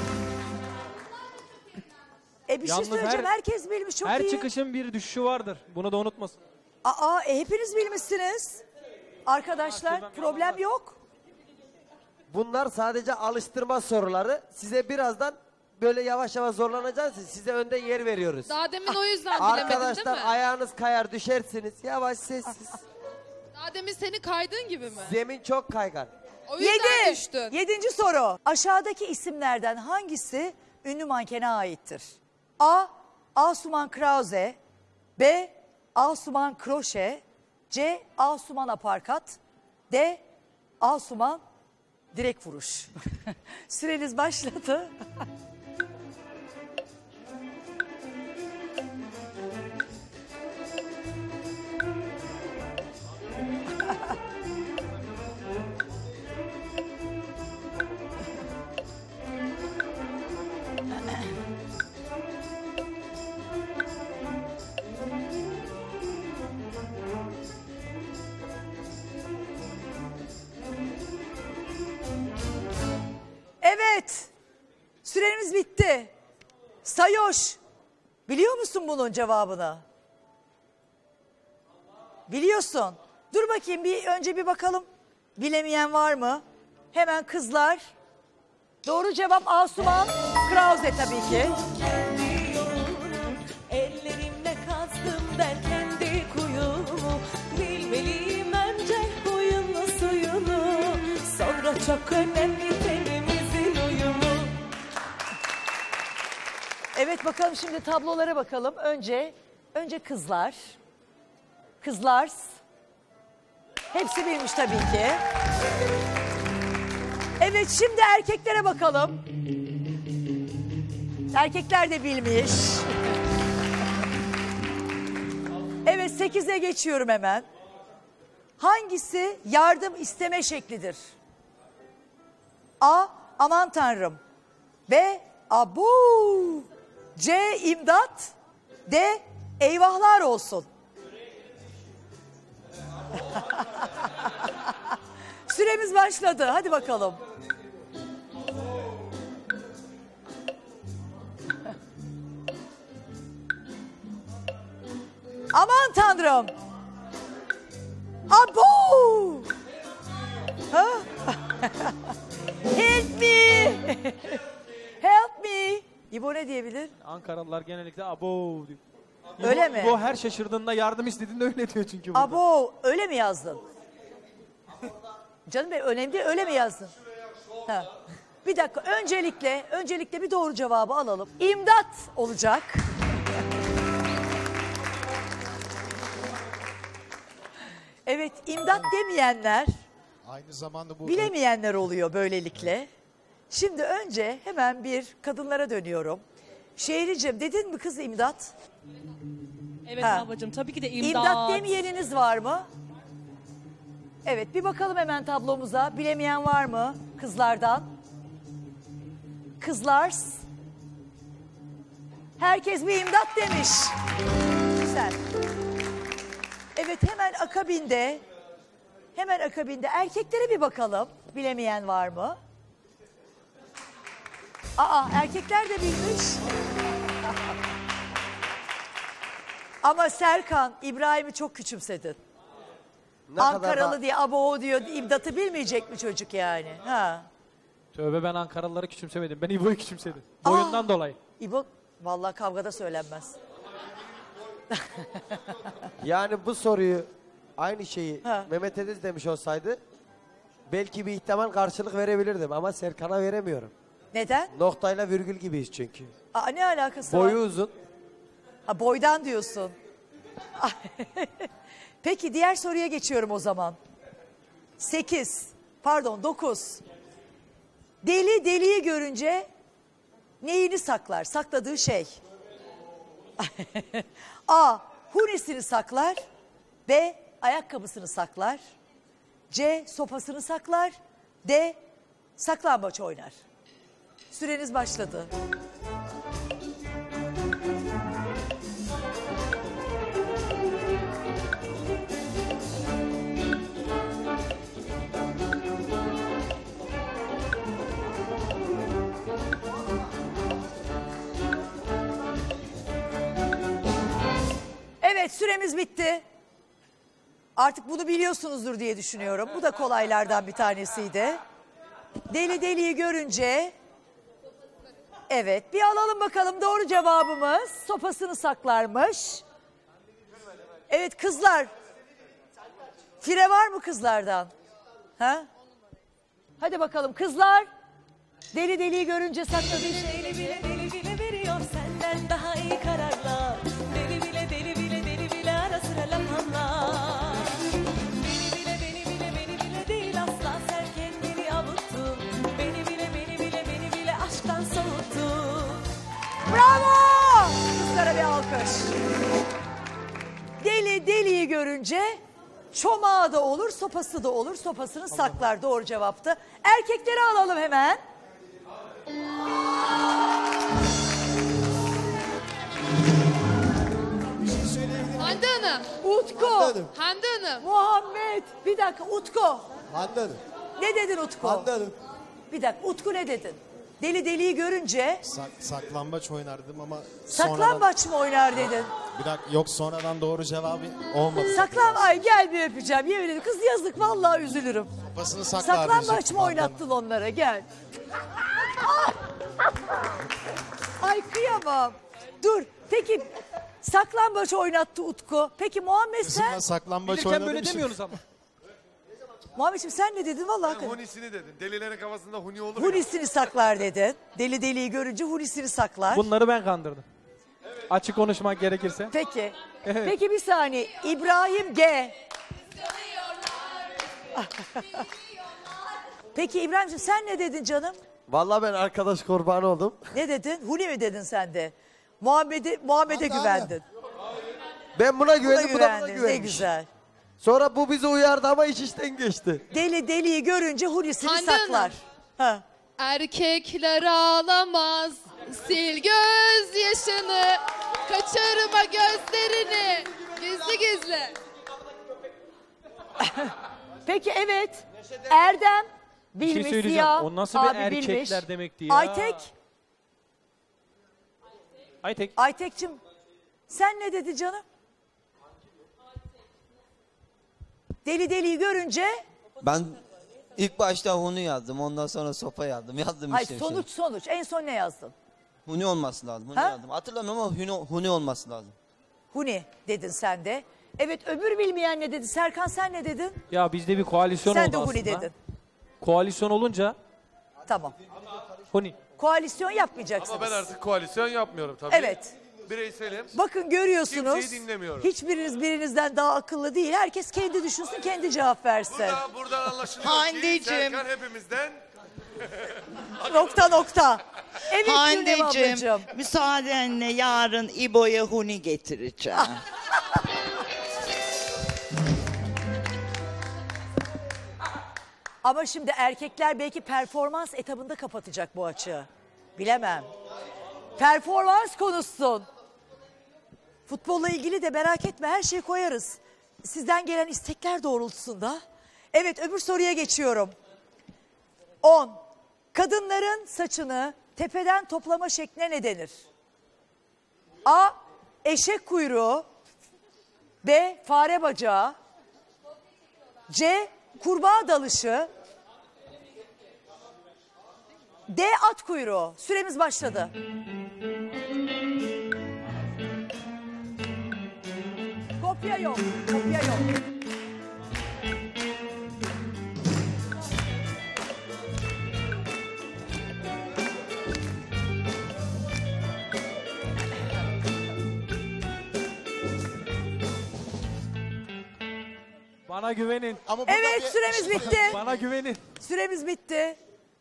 E bir Yalnız şey söyleyeceğim, her- herkes bilmiş, çok Her iyi. çıkışın bir düşüşü vardır. Bunu da unutmasın. Aa, e, hepiniz bilmişsiniz. Arkadaşlar, problem yok. Bunlar sadece alıştırma soruları. Size birazdan böyle yavaş yavaş zorlanacaksınız. Size önden yer veriyoruz. Daha demin o yüzden bilemedin değil Arkadaşlar mi? ayağınız kayar düşersiniz. Yavaş sessiz. Daha demin seni kaydın gibi mi? Zemin çok kaygan. O yüzden Yedi. düştün. Yedinci soru. Aşağıdaki isimlerden hangisi ünlü mankene aittir? A. Asuman Krause. B. Asuman Kroşe. C. Asuman Aparkat. D. Asuman Direkt vuruş. Süreniz başladı. Evet. Süremiz bitti. Sayoş. Biliyor musun bunun cevabını? Biliyorsun. Dur bakayım bir önce bir bakalım. Bilemeyen var mı? Hemen kızlar. Doğru cevap Asuman Krause tabii ki. Ellerimle kazdım ben kendi kuyumu. Bilmeliyim önce huyunu suyunu. Sonra çok önemli tenimizin uyumu. Evet bakalım şimdi tablolara bakalım. Önce önce kızlar. Kızlar. Hepsi bilmiş tabii ki. Evet şimdi erkeklere bakalım. Erkekler de bilmiş. Evet sekize geçiyorum hemen. Hangisi yardım isteme şeklidir? A. Aman tanrım. B. Abu. C. İmdat. D. Eyvahlar olsun. Süremiz başladı. Hadi bakalım. Aman Tanrım. Abo! Ha? Help me! Help me! İbo ne diyebilir? Ankaralılar genellikle abo diyor. İbo, Öyle mi? İbo her şaşırdığında yardım istediğinde öyle diyor çünkü burada. Abo öyle mi yazdın? Canım benim önemli değil, öyle mi yazdın? Ha. Bir dakika öncelikle öncelikle bir doğru cevabı alalım. İmdat olacak. Evet, imdat demeyenler, Aynı zamanda bu bilemeyenler oluyor böylelikle. Şimdi önce hemen bir kadınlara dönüyorum. Şehricim dedin mi kız imdat? Evet Ha. ablacığım tabii ki de imdat. İmdat demeyeniniz var mı? Evet bir bakalım hemen tablomuza. Bilemeyen var mı kızlardan? Kızlar. Herkes bir imdat demiş. Güzel. Evet hemen akabinde hemen akabinde erkeklere bir bakalım. Bilemeyen var mı? Aa erkekler de bilmiş. Ama Serkan İbrahim'i çok küçümsedin. Ne Ankaralı kadar da- diye abo diyor imdatı bilmeyecek mi çocuk yani? Ha. Tövbe ben Ankaralıları küçümsemedim. Ben İbo'yu küçümsedim. Boyundan dolayı. İbo vallahi kavgada söylenmez. Yani bu soruyu aynı şeyi Ha. Mehmet Ediz demiş olsaydı belki bir ihtimal karşılık verebilirdim ama Serkan'a veremiyorum. Neden? Noktayla virgül gibiyiz çünkü. Aa, ne alakası Boyu var? uzun. Ha, boydan diyorsun. Peki diğer soruya geçiyorum o zaman. Sekiz, pardon dokuz. Deli deliyi görünce neyini saklar? Sakladığı şey. A. Hunisini saklar. B. Ayakkabısını saklar. C. Sopasını saklar. D. Saklambaç oynar. Süreniz başladı. Evet süremiz bitti. Artık bunu biliyorsunuzdur diye düşünüyorum. Bu da kolaylardan bir tanesiydi. Deli deliyi görünce... Evet bir alalım bakalım doğru cevabımız. Sopasını saklarmış. Evet kızlar. Fire var mı kızlardan? Ha? Hadi bakalım kızlar. Deli deliyi görünce sakladığı şey. Deli bile deli bile veriyor senden daha iyi kararlar. Deli bile deli bile deli bile ara sıra laf anlar. Beni bile beni bile beni bile değil asla sen kendini avuttun. Beni bile beni bile beni bile aşktan soğuttun. Bravo! Kızlara bir alkış. Deli deliyi görünce çomağı da olur, sopası da olur. Sopasını saklar doğru cevaptı. Erkekleri alalım hemen. Hande Hanım. Utku. Hande Hanım. Muhammed. Bir dakika Utku. Hande Hanım. Ne dedin Utku? Hande Hanım. Bir dakika Utku ne dedin? Deli deliyi görünce sak, saklambaç oynardım ama saklambaç mı oynar dedin? Bir dakika yok sonradan doğru cevabı olmadı. Saklan ay gel bir öpeceğim yemin ederim. Kız yazık vallahi üzülürüm. Kafasını saklar Saklambaç diyecektim mı Hande Hanım. oynattın onlara gel. Ay kıyamam. Dur peki saklambaç oynattı Utku. Peki Muhammed sen? Kızımla saklambaç Bilirken oynadım. böyle demiyorsunuz ama. Muhammedciğim sen ne dedin vallahi? Ben hakikaten. hunisini dedim. Delilerin kafasında huni olur ya. Hunisini saklar dedin. Deli deliyi görünce hunisini saklar. Bunları ben kandırdım. Açık konuşmak gerekirse. Peki. Evet. Peki bir saniye. İbrahim G. Peki İbrahimciğim sen ne dedin canım? Vallahi ben arkadaş kurbanı oldum. Ne dedin? Huni mi dedin sen de? Muhammed'e Muhammed'e güvendin. Ben buna güvendim, bu da buna güvendin. Ne güvenmiş. güzel. Sonra bu bizi uyardı ama iş işten geçti. Deli deliyi görünce hunisini Hande saklar. Hanım. Ha. Erkekler ağlamaz, sil gözyaşını, kaçırma gözlerini, gizli gizli. Peki evet. Erdem Bir şey bilmiş, söyleyeceğim. Ziya O nasıl bir abi erkekler bilmiş. demekti ya? Aytek, Aytek. Aytek'cim sen ne dedi canım? Deli deliyi görünce Ben ilk başta Huni yazdım. Ondan sonra sopa yazdım. Yazdım ay işte. bir sonuç sonuç en son ne yazdın? şey. Huni olması lazım. Huni Ha? yazdım. Hatırlamıyorum ama Huni, Huni olması lazım. Huni dedin sen de. Evet öbür bilmeyen ne dedi? Serkan sen ne dedin? Ya bizde bir koalisyon Sen oldu de Huni aslında. dedin. Koalisyon olunca Tamam. Huni. Koalisyon yapmayacaksınız. Ama ben artık koalisyon yapmıyorum tabii. Evet. Bireyselim. Bakın görüyorsunuz. Kimseyi dinlemiyorum. Hiçbiriniz birinizden daha akıllı değil. Herkes kendi düşünsün, kendi cevap versin. Burada, buradan anlaşılıyor ki Handeciğim. Serkan hepimizden... Nokta nokta. Evet Gülnem Hande'cim ablacığım. müsaadenle yarın İbo'ya huni getireceğim. Ama şimdi erkekler belki performans etabında kapatacak bu açığı. Bilemem. Performans konuşsun. Futbolla ilgili de merak etme her şeyi koyarız. Sizden gelen istekler doğrultusunda. Evet öbür soruya geçiyorum. on. Kadınların saçını tepeden toplama şekline ne denir? A. Eşek kuyruğu. B. Fare bacağı. C. Kurbağa dalışı. D. At kuyruğu. Süremiz başladı. Kopya yok. Kopya yok. Bana güvenin. Ama Evet süremiz bitti. Bana güvenin. Süremiz bitti.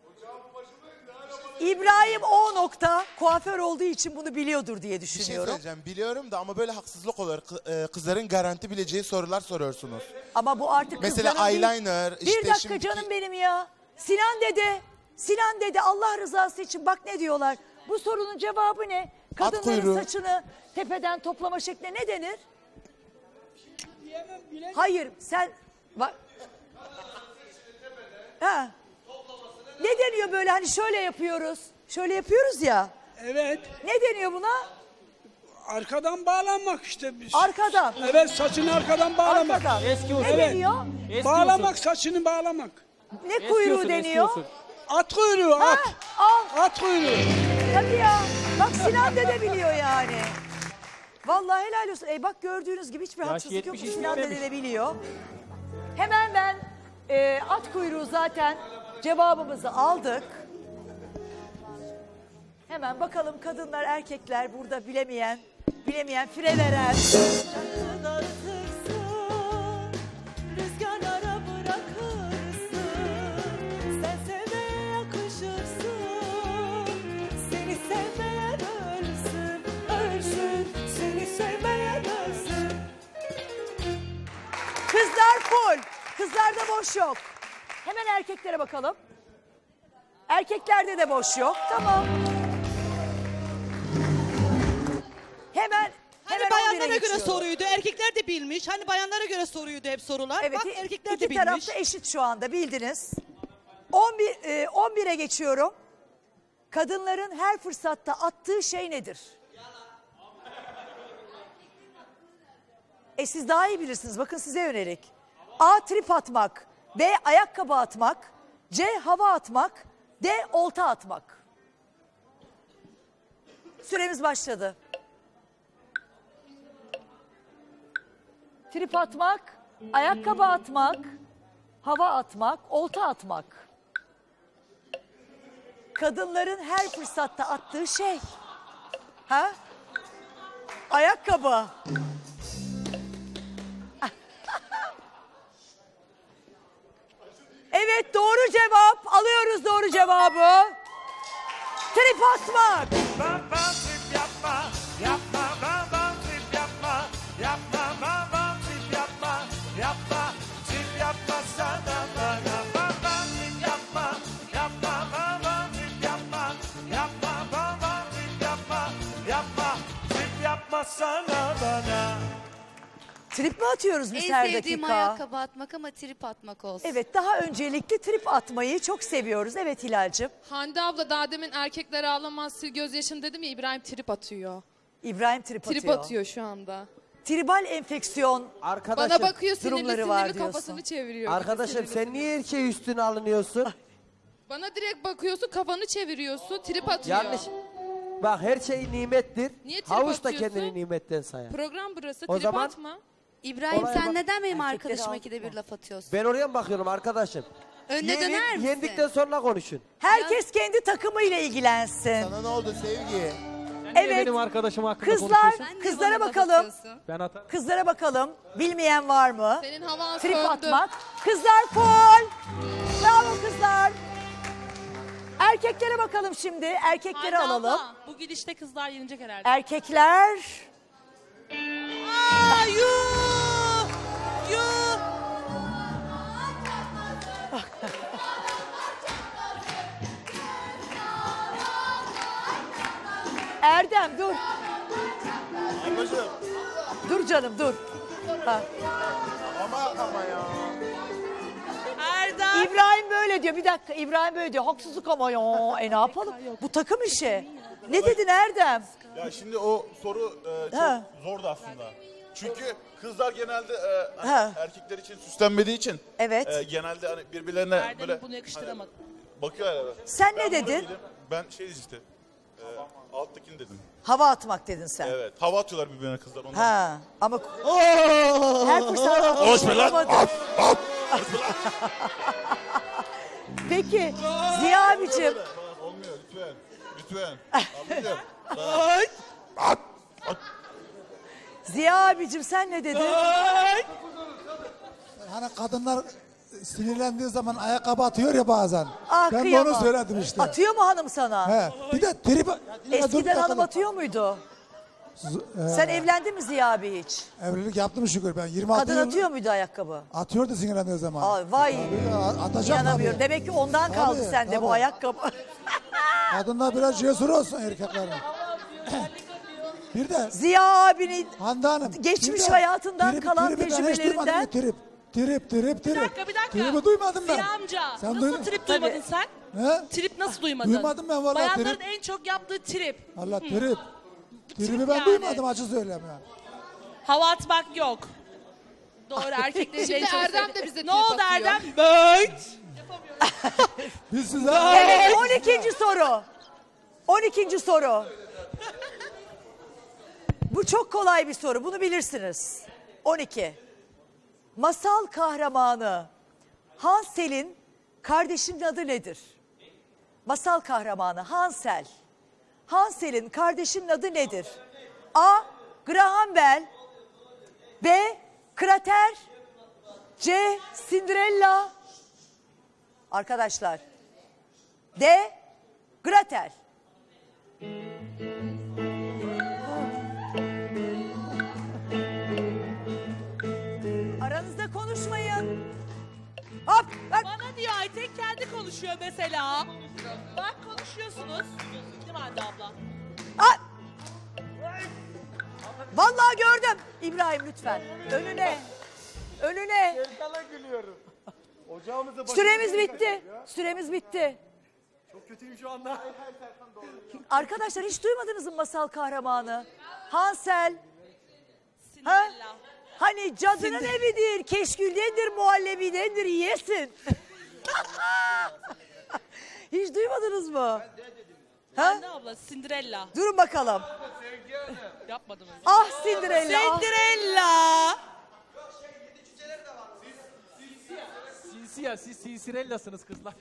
İbrahim o nokta kuaför olduğu için bunu biliyordur diye Bir şey düşünüyorum. söyleyeceğim. Biliyorum da ama böyle haksızlık olur. Kı- e, Kızların garanti bileceği sorular soruyorsunuz. Ama bu artık Mesela kızların değil. eyeliner, Bir işte dakika şimdiki- canım benim ya. Sinan dede, Sinan dede Allah rızası için bak ne diyorlar. Bu sorunun cevabı ne? Kadınların kuyruğu. saçını tepeden toplama şekline ne denir? Hayır sen bak. Ha. Ne deniyor böyle hani şöyle yapıyoruz. Şöyle yapıyoruz ya. Evet. Ne deniyor buna? Arkadan bağlanmak işte. Biz. Arkadan. Evet saçını arkadan bağlamak. Arkadan. Eski usul. Ne Evet. deniyor? Eski Bağlamak usul. saçını bağlamak. Ne Eski kuyruğu usul, eski deniyor? usul. At kuyruğu Ha, at. al. At kuyruğu. Tabii ya. Bak Sinan dede biliyor yani. Vallahi helal olsun. E bak gördüğünüz gibi hiçbir Yaş haksızlık yok. yetmiş Sinan bitmemiş. dede de biliyor. Hemen ben e, at kuyruğu zaten cevabımızı aldık. Hemen bakalım kadınlar erkekler burada bilemeyen, bilemeyen fire veren. Rüzgarlara bırakırsın, sen sevmeye yakışırsın. Seni sevmeyen ölsün, ölsün. Seni sevmeyen ölsün. Kızlar full. Kızlarda boş yok. Hemen erkeklere bakalım. Erkeklerde de boş yok. Tamam. Hemen Hani hemen bayanlara on bire göre geçiyorum. soruydu, erkekler de bilmiş. Hani bayanlara göre soruydu hep sorular. Evet, Bak i- erkekler iki de bilmiş. taraf da eşit şu anda bildiniz. on bir, e, on bire geçiyorum. Kadınların her fırsatta attığı şey nedir? E siz daha iyi bilirsiniz. Bakın size yönelik. A. Trip atmak. B. Ayakkabı atmak. C. Hava atmak. D. Olta atmak. Süremiz başladı. Trip atmak, ayakkabı atmak, hava atmak, olta atmak. Kadınların her fırsatta attığı şey. Ha? Ayakkabı. Evet doğru cevap. Alıyoruz doğru cevabı. Trip atmak. Bam bam trip yapma, yapma bam bam trip yapma, yapma bam bam trip yapma, yapma trip yapma sana bana bam bam trip yapma, yapma bam bam Trip mi atıyoruz biz En her sevdiğim dakika? ayakkabı atmak ama trip atmak olsun. Evet, daha öncelikli trip atmayı çok seviyoruz. Evet Hilal'cığım. Hande abla daha demin erkekler ağlamaz sil gözyaşın dedim ya, İbrahim trip atıyor. İbrahim trip, Trip atıyor. atıyor şu anda. Tribal enfeksiyon Arkadaşım, Bana bakıyor, sinirli durumları sinirli var kafasını diyorsun. çeviriyor. Arkadaşım Sinirli sen niye erkeği üstüne alınıyorsun? Bana direkt bakıyorsun, kafanı çeviriyorsun, trip atıyor. Yanlış. Bak her şey nimettir. Niye trip Havuç da atıyorsun? kendini nimetten sayar. Program burası, O trip zaman- atma. İbrahim Olaya sen bak- neden benim Erkekleri arkadaşıma al- ikide bir laf atıyorsun? Ben oraya mı bakıyorum arkadaşım? Önüne Yenin, döner misin? Yendikten sonra konuşun. Herkes kendi takımıyla ilgilensin. Sana ne oldu Sevgi? Sen niye Evet. benim arkadaşım hakkında Kızlar, konuşuyorsun? Sen niye kızlara bana laf bakalım. atıyorsun? Ben atarım. Kızlara bakalım. Bilmeyen var mı? Senin havan Trip söndü. atmak. Kızlar faul. Bravo kızlar. Erkeklere bakalım şimdi. Erkekleri Hande alalım. abla, bu gidişte kızlar yenilecek herhalde. Erkekler. Aa, yuh! Yuh! Erdem dur. Ablacığım. Dur canım dur. Ha. Ama ama ya. Erdem. İbrahim böyle diyor. Bir dakika İbrahim böyle diyor. Haksızlık ama ya. E ne yapalım? Bu takım işi. Ne dedin Erdem? Ya şimdi o soru e, çok Ha. zordu aslında. Çünkü kızlar genelde e, hani Ha. erkekler için süslenmediği için Evet. e, genelde hani birbirlerine Erdem'in böyle bunu yakıştıramadı. bakıyorlar eve. Sen Ben ne bunu dedin? değilim. Ben şey işte e, alttakini dedim. Hava atmak dedin sen. Evet. Hava atıyorlar birbirine kızlar ondan. Ha ama her fırsat Hoş be lan. Peki Ziya abicim. Olmuyor lütfen. Lütfen. Ablacığım. Ziya abicim sen ne dedin? Hani kadınlar sinirlendiği zaman ayakkabı atıyor ya bazen. Ah, ben de kıyamam. onu söyledim işte. Atıyor mu hanım sana? He. Bir de trip... Ya dur bir Eskiden dakika hanım dur. atıyor muydu? Z- e, Sen evlendin mi Ziya abi hiç? Evlilik yaptım şükür ben. yirmi altı Kadın yıl atıyor muydu ayakkabı? atıyordu sinirlendiği zaman. Ay vay. Tabii, a- atacak İnanamıyorum. tabii. Demek ki ondan kaldı Tabii, sende bu tabii. ayakkabı. Kadınlar biraz cesur olsun erkeklerin. Bir de Ziya abinin Hande Hanım. geçmiş bir de hayatından trip- kalan tripi ben hiç tecrübelerinden. duymadım ki trip. Trip, trip, trip. Bir dakika bir dakika. Tripi duymadım ben. Ziya amca, Sen nasıl duydun? trip duymadın sen? He? Trip nasıl duymadın? Duymadım ben vallahi Bayanların trip. en çok yaptığı trip. Allah trip. Tripi ben yani. duymadım açık söyleyeyim ya. Hava atmak yok. Doğru erkeklerin Şimdi en çok Erdem sevdiği- de bize Ne trip oldu atıyor. Erdem? Böğüt. Biz size... Evet on ikinci soru. on ikinci soru. Bu çok kolay bir soru. Bunu bilirsiniz. on iki. Masal kahramanı Hansel'in kardeşinin adı nedir? Masal kahramanı Hansel. Hansel'in kardeşinin adı nedir? A. Graham Bell. B. Krater. C. Cinderella. Arkadaşlar. D. Gretel. Aranızda konuşmayın. Hop, bak. Bana diyor Aytek kendi konuşuyor mesela. Bak konuşuyorsunuz. Değil mi Hande abla? Ay. Vallahi gördüm. İbrahim lütfen. Önüne. Önüne. Şeytana gülüyorum. Ocağımızı Süremiz bitti. Süremiz bitti. Çok kötüyüm şu anda. Arkadaşlar hiç duymadınız mı masal kahramanı? Hansel. Ha? Hani cadının evidir, keşküldendir, muhallebidendir, yesin. Hiç duymadınız mı? Ha? Hande abla Cinderella. Durun bakalım. Yapmadım öyle. Ah Cinderella. ah. Cinderella. Sinsiya, siz sinsirellasınız kızlar.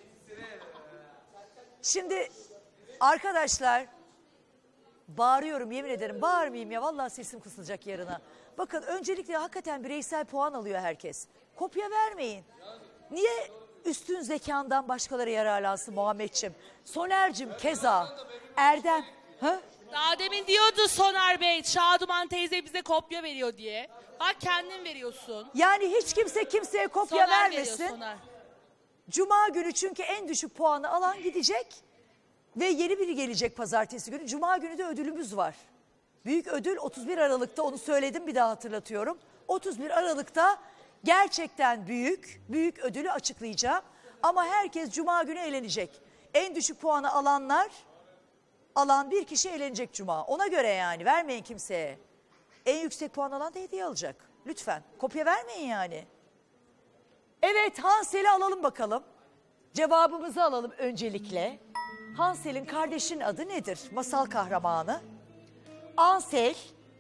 Şimdi arkadaşlar bağırıyorum yemin ederim bağırmayayım ya vallahi sesim kısılacak yarına. Bakın öncelikle hakikaten bireysel puan alıyor herkes. Kopya vermeyin. Niye üstün zekandan başkaları yararlansın Muhammedciğim? Soner'cim keza. Erdem. Ha? Daha demin diyordu Soner Bey, Şaduman teyze bize kopya veriyor diye. Bak kendin veriyorsun. Yani hiç kimse kimseye kopya Soner vermesin. veriyor Soner. Cuma günü çünkü en düşük puanı alan gidecek ve yeni biri gelecek pazartesi günü. Cuma günü de ödülümüz var. Büyük ödül otuz bir Aralık'ta, onu söyledim, bir daha hatırlatıyorum. otuz bir Aralık'ta gerçekten büyük, büyük ödülü açıklayacağım. Ama herkes Cuma günü eğlenecek. En düşük puanı alanlar, alan bir kişi eğlenecek Cuma. Ona göre yani, vermeyin kimseye. En yüksek puan alan da hediye alacak. Lütfen kopya vermeyin yani. Evet, Hansel'i alalım bakalım. Cevabımızı alalım öncelikle. Hansel'in kardeşinin adı nedir? Masal kahramanı. Ansel.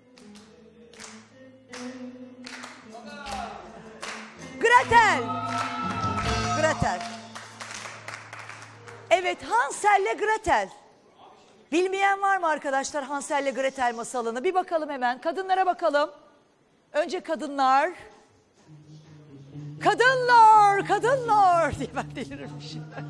Gretel. Gretel. Evet, Hansel'le Gretel. Bilmeyen var mı arkadaşlar Hansel'le Gretel masalını? Bir bakalım hemen. Kadınlara bakalım. Önce kadınlar. Kadınlar, kadınlar diye ben deliririm şimdi.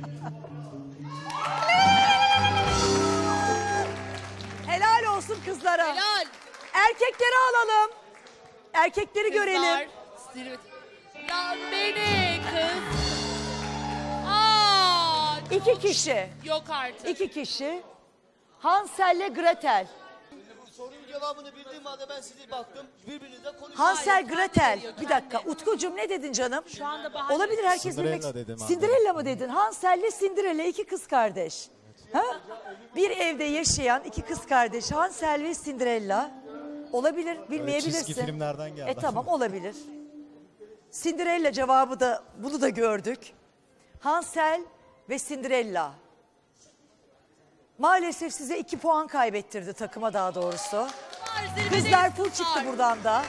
Helal olsun kızlara. Helal. Erkekleri alalım. Erkekleri Kızlar, görelim. sirvet- Lan beni kız. Aa, İki kişi. Yok artık. İki kişi. Hansel'le Gretel. Sorunun cevabını bildiğim halde ben sizi baktım. Birbirinizle konuşuyorsunuz. Hansel Gretel. Bir dakika. Utkucuğum ne dedin canım? Şu anda bahane. Olabilir, herkes Cinderella bilmek. dedim abi. Cinderella mı dedin? Hansel'le Cinderella iki kız kardeş. Ha? Bir evde yaşayan iki kız kardeş Hansel ve Cinderella. Olabilir, bilmeyebilirsin. Çizgi filmlerden geldi. E tamam, olabilir. Cinderella cevabı da, bunu da gördük. Hansel ve Cinderella. Maalesef size iki puan kaybettirdi takıma, daha doğrusu. Kızlar full çıktı buradan da.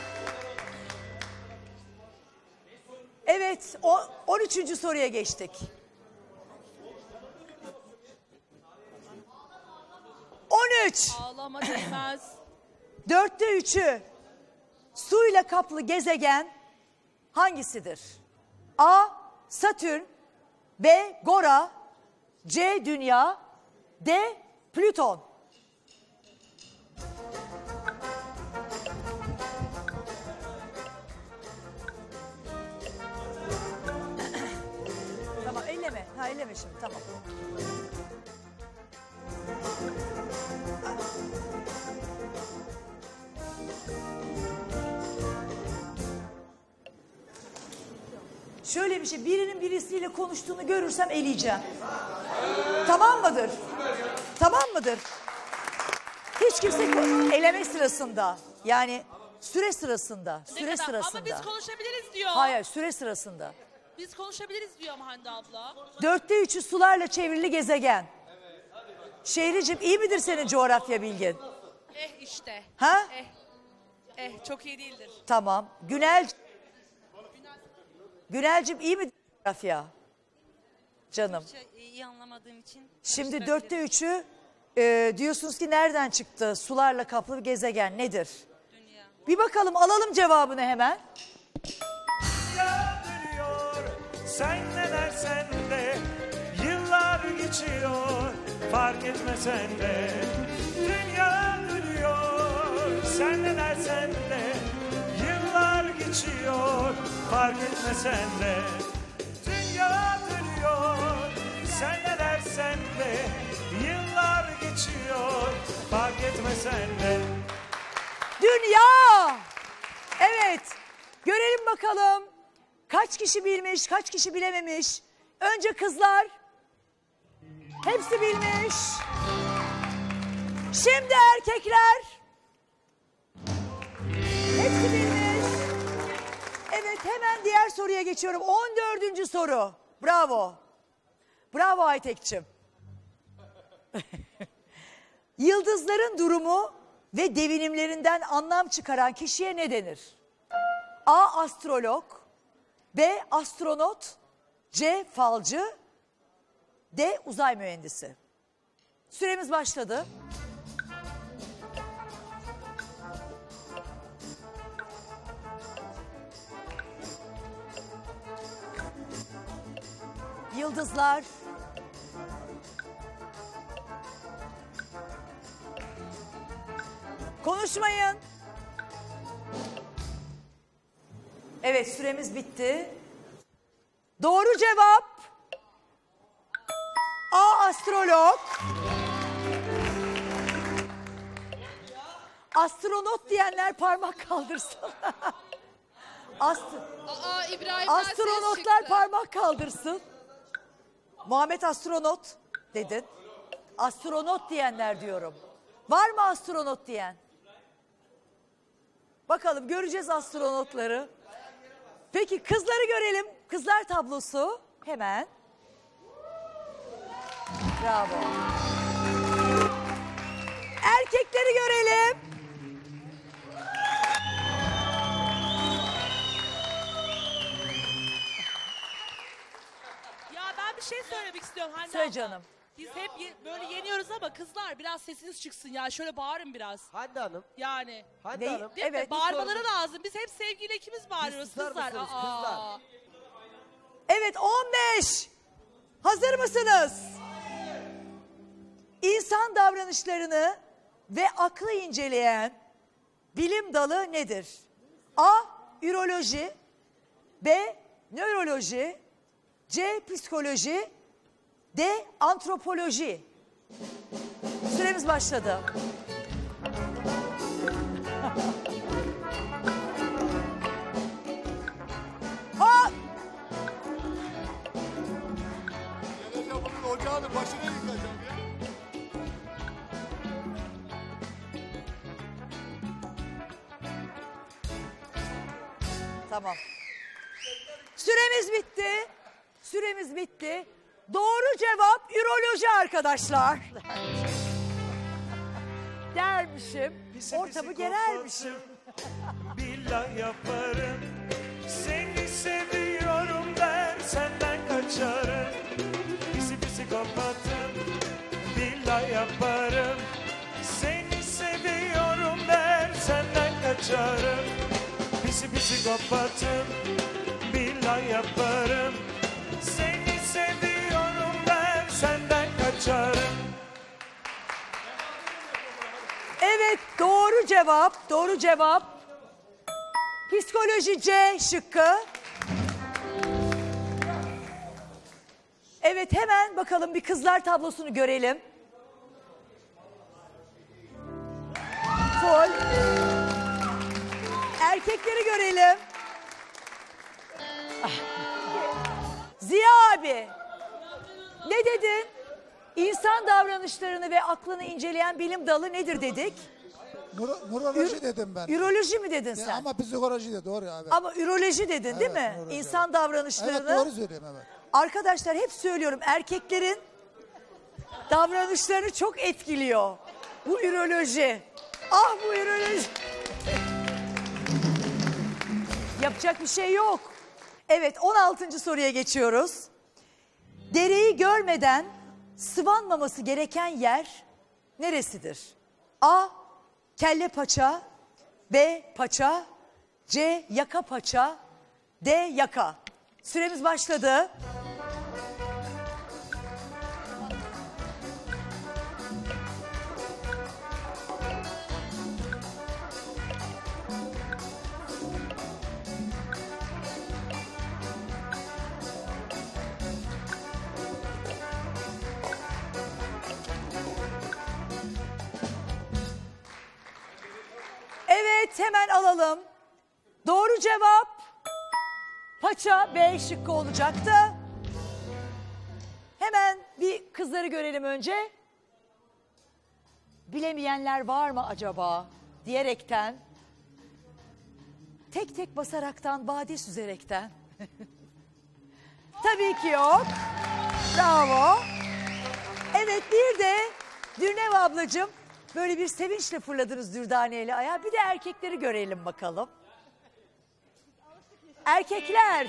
Evet, o, on üçüncü soruya geçtik. on üç. Ağlama değmez. Dörtte üçü suyla kaplı gezegen hangisidir? A. Satürn, B. Gora, C. Dünya, D. Plüton. Tamam, elleme. Ha, elleme şimdi, tamam. Şöyle bir şey, birinin birisiyle konuştuğunu görürsem eleyeceğim. Tamam mıdır? Tamam mıdır? Hiç kimse eleme sırasında, yani süre sırasında, Ne süre kadar? sırasında. Ama biz konuşabiliriz diyor. Hayır, süre sırasında. Biz konuşabiliriz diyor ama Hande abla. Dörtte üçü sularla çevrili gezegen. Şehricim, iyi midir senin coğrafya bilgin? Eh işte. Ha? Eh. Eh çok iyi değildir. Tamam. Günel. Günelcim, iyi mi coğrafya? Canım. İyi anlamadığım için. Şimdi dörtte üçü e, diyorsunuz ki nereden çıktı? Sularla kaplı bir gezegen nedir? Dünya. Bir bakalım, alalım cevabını hemen. Dünya dönüyor, sen ne dersen de. Yıllar geçiyor, fark etmesen de. Dünya dönüyor, sen ne dersen de. Yıllar geçiyor, fark etmesen de. Dünya dönüyor, sen ne dersen de. Yıllar geçiyor, fark etmesen de. Dünya! Evet, görelim bakalım. Kaç kişi bilmiş, kaç kişi bilememiş. Önce kızlar. Hepsi bilmiş. Şimdi erkekler. Hepsi bilmiş. Evet, hemen diğer soruya geçiyorum. on dördüncü soru. Bravo. Bravo Aytek'cim. Yıldızların durumu ve devinimlerinden anlam çıkaran kişiye ne denir? A. Astrolog, B. Astronot, C. Falcı, D. Uzay mühendisi. Süremiz başladı. Yıldızlar. Konuşmayın. Evet, süremiz bitti. Doğru cevap A. Astrolog, Astronot diyenler parmak kaldırsın. Ast Aa İbrahim'den ses Astronotlar çıktı. parmak kaldırsın. Muhammed astronot dedin. Astronot diyenler diyorum. Var mı astronot diyen? Bakalım göreceğiz astronotları. Peki kızları görelim. Kızlar tablosu hemen. Bravo. Erkekleri görelim. Ya ben bir şey söylemek istiyorum Hande Söyle abla. canım. Biz hep ye- böyle yeniyoruz ama kızlar biraz sesiniz çıksın ya. Şöyle bağırın biraz. Hande Hanım. Yani. Hande Ne- Hanım. Değil mi? Evet, Bağırmaları bir sorun. lazım. Biz hep sevgiyle ikimiz bağırıyoruz susar kızlar. mısınız Aa. kızlar? Evet on beş. Hazır mısınız? İnsan davranışlarını ve aklı inceleyen bilim dalı nedir? A. Üroloji, B. Nöroloji, C. Psikoloji, D. Antropoloji. Süremiz başladı. Hop! Geleceğim bunun ocağını başına yıkacağım ya. Tamam. Süremiz bitti. Süremiz bitti. Doğru cevap üroloji arkadaşlar. Dermişim. Ortamı gerermişim. Billah yaparım. Seni seviyorum der senden kaçarım. Pisi pisi kapatım. Billah yaparım. Seni seviyorum der senden kaçarım. Pisi pisi kapatım. Billah yaparım. Seni seviyorum der senden kaçarım. Evet doğru cevap. Doğru cevap. Psikoloji C şıkkı. Evet hemen bakalım bir kızlar tablosunu görelim. Full. Erkekleri görelim. Ziya abi. Ne dedin? İnsan davranışlarını ve aklını inceleyen bilim dalı nedir dedik? Nuro- Nuroloji Ür- dedim ben. Üroloji mi dedin Ya sen? Ama psikoloji de doğru abi. Ama üroloji dedin değil Evet, mi? nöroloji, İnsan davranışlarını. Evet doğru söylüyorum evet. Arkadaşlar hep söylüyorum erkeklerin davranışlarını çok etkiliyor. Bu üroloji. Ah bu üroloji. Yapacak bir şey yok. Evet on altıncı soruya geçiyoruz. Dereyi görmeden sıvanmaması gereken yer neresidir? A. Kelle paça, B. Paça, C. Yaka paça, D. Yaka. Süremiz başladı. Evet hemen alalım. Doğru cevap paça B şıkkı olacaktı. Hemen bir kızları görelim önce. Bilemeyenler var mı acaba diyerekten. Tek tek basaraktan, bade süzerekten. Tabii ki yok. Bravo. Evet bir de Dürnev ablacığım böyle bir sevinçle fırladınız dürdaneyle ayağa. Bir de erkekleri görelim bakalım. Erkekler.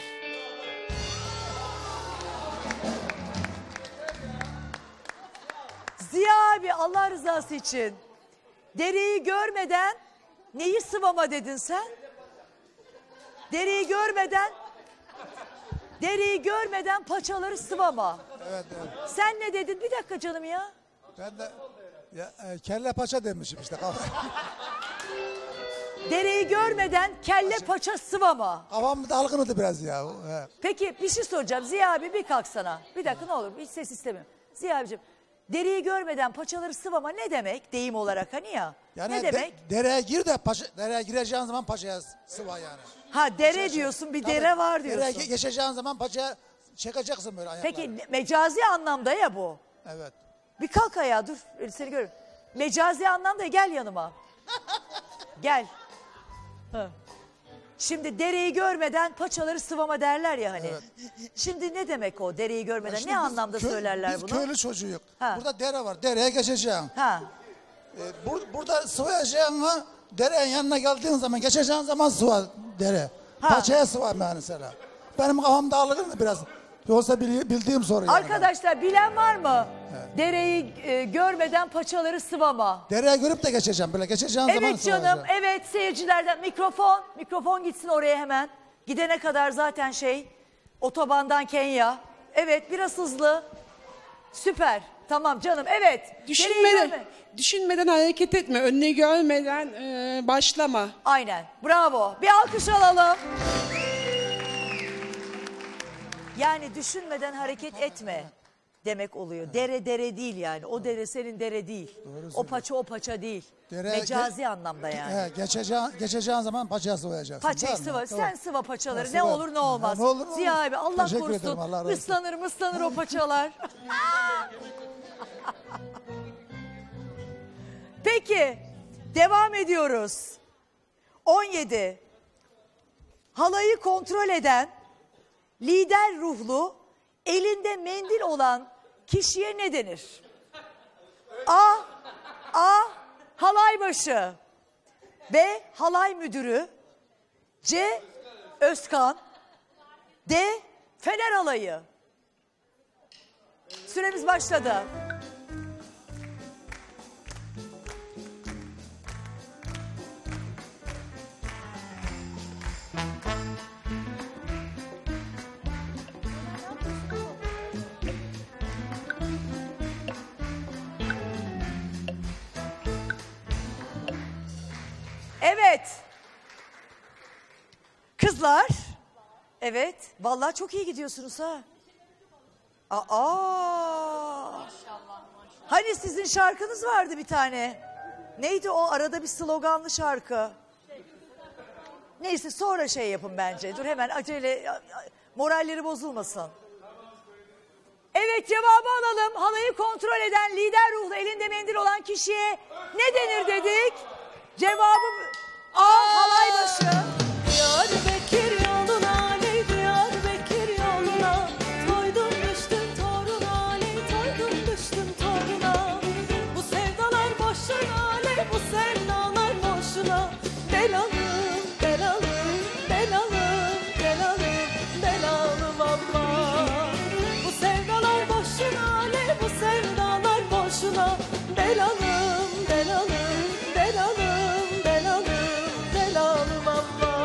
Ziya abi Allah rızası için. Dereyi görmeden neyi sıvama dedin sen? Dereyi görmeden dereyi görmeden paçaları sıvama. Evet evet. Sen ne dedin? Bir dakika canım ya. Ben de ya, e, kelle paça demişim işte. Dereyi görmeden kelle paça sıvama. Kafam dalgındı biraz ya. He. Peki bir şey soracağım. Ziya abi bir kalksana. Bir dakika ne olur hiç ses istemiyorum. Ziya abicim Deriyi görmeden paçaları sıvama ne demek deyim olarak hani ya? Yani ne de- demek? dereye gir de paşa, dereye gireceğin zaman paçaya sıva yani. Ha dere diyorsun, bir dere var diyorsun. Dereye geçeceğin zaman paçaya çekeceksin böyle ayaklarını. Peki ne- mecazi anlamda ya bu. Evet. Bir kalk ayağa dur seni görüyorum. Mecazi anlamda gel yanıma. Gel. Hı. Şimdi dereyi görmeden paçaları sıvama derler ya hani. Evet. Şimdi ne demek o dereyi görmeden? Şimdi Ne biz anlamda kö- söylerler biz bunu? köylü çocuğuyuz. Ha. Burada dere var. Dereye geçeceksin. Ha. Ee, bur- burada sıvayacağına derenin yanına geldiğin zaman geçeceğin zaman sıva dere. Ha. Paçaya sıva mesela. Benim kafam dağılır biraz. Yoksa bili- bildiğim soru yani. Arkadaşlar bilen var mı? Dereyi e, görmeden paçaları sıvama. Dereye görüp de geçeceğim böyle. Geçeceğin zaman Evet canım, sıvayacaksın. evet seyircilerden mikrofon, mikrofon gitsin oraya hemen. Gidene kadar zaten şey, otobandan Kenya. Evet, biraz hızlı. Süper, tamam canım, evet. Dereyi Düşünmeden, görme- düşünmeden hareket etme. Önünü görmeden e, başlama. Aynen, bravo. Bir alkış alalım. Yani düşünmeden hareket etme demek oluyor. Dere dere değil yani. O dere senin dere değil. O paça o paça değil. Dere- Mecazi ge- anlamda yani. He, geçeceğin, geçeceğin zaman paçaya sıvayacaksın. Paçayı değil mi? sıva. Tamam. Sen sıva paçaları. Ha, Ne sıva. olur ne olmaz. Ha, ne olur ne Ziya olmaz. abi Allah Teşekkür korusun. ederim, Allah razı olsun. Islanır mıslanır o paçalar. Peki. Devam ediyoruz. on yedi. Halayı kontrol eden lider ruhlu elinde mendil olan kişiye ne denir? A. A. Halay başı. B. Halay müdürü. C. Özkan. D. Fener halayı. Süremiz başladı. Evet. Kızlar. Evet. Vallahi çok iyi gidiyorsunuz ha. Aa. Hani sizin şarkınız vardı bir tane. Neydi o? Arada bir sloganlı şarkı. Neyse sonra şey yapın bence. Dur hemen acele, moralleri bozulmasın. Evet cevabı alalım. Halayı kontrol eden lider ruhlu elinde mendil olan kişiye ne denir dedik? Cevabı A. Halay başı. Diyarbakır yoluna, aley Diyarbakır yoluna. Toydum düştüm toruna, aley toydum düştüm toruna. Bu sevdalar boşuna, aley bu sevdalar boşuna. Belalım, belalım, belalım, belalım, belalım ama. Bu sevdalar boşuna, aley bu sevdalar boşuna. Belalım, belalım, belalım, belalım, belalım ama.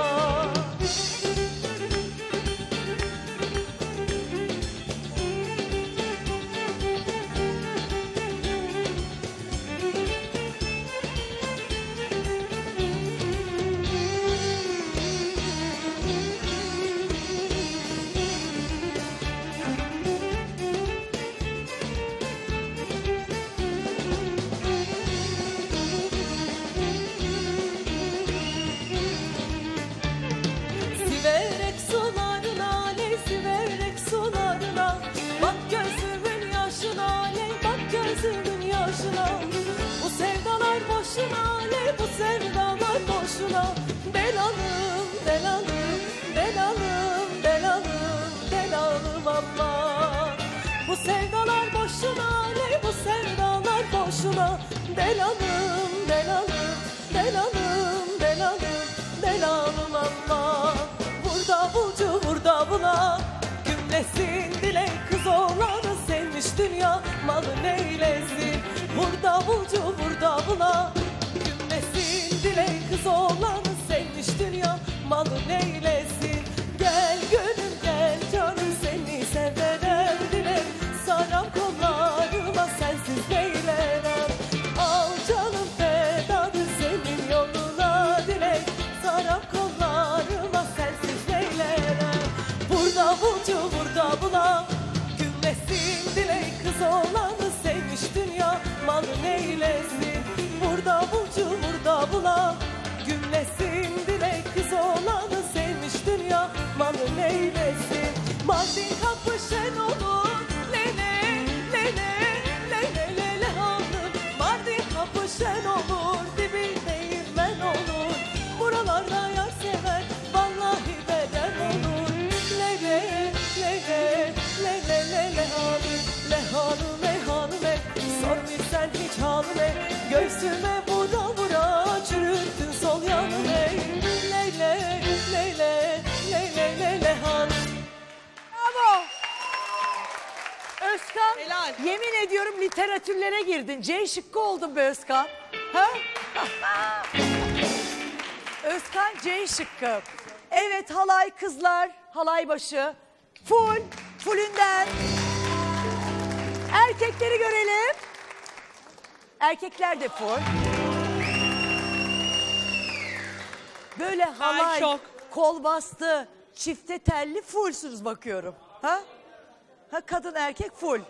Siverek sularına, aley siverek sularına. Bak gözümün yaşına, aley bak gözümün yaşına. Bu sevdalar boşuna, aley bu sevdalar boşuna. Belalım, belalım, belalım, belalım, belalım ama. Bu sevdalar boşuna, aley bu sevdalar boşuna. Belalım, belalım, belalım, belalım, belalım ama. Burada bulcu burada bula, gümlesin dilek kız oğlanı sevmiş dünya malı neylesin. Burada bulcu burada bula, gümlesin dilek kız oğlanı sevmiş dünya malı neylesin. Gel gönül gel canım seni severem dilek, saram kollarıma sensiz neylerem. Al canım fedadır senin yoluna dilek, saram kollarıma sensiz neylerem. Burada bulcu burada bula, gümlesin dilek kız oğlanı sevmiş neylesin? Burada bulcu burada bula gümlesin dilek kız olanı sevmiş dünya malı neylesin? Mardin kapı şen olur lele lele lele lele hanım. Mardin kapı şen olur dibi değirmen olur. Buralarda yar sever vallahi beden olur. Lele lele lele lele hanım. Le hanım ey hanım ey sormuşsan hiç hanım ey. Göğsüme vura vura çürüttün sol yanım ey. Leyle leyle leyle leyle hanım. Bravo. Özkan, yemin ediyorum literatürlere girdin. C şıkkı oldun be Özkan. Ha? Özkan C şıkkı. Evet halay kızlar, halay başı. Full, fullünden. Erkekleri görelim. Erkekler de full. Böyle halay, şok. kol bastı, çifte telli fullsünüz bakıyorum. Ha? Ha kadın erkek full.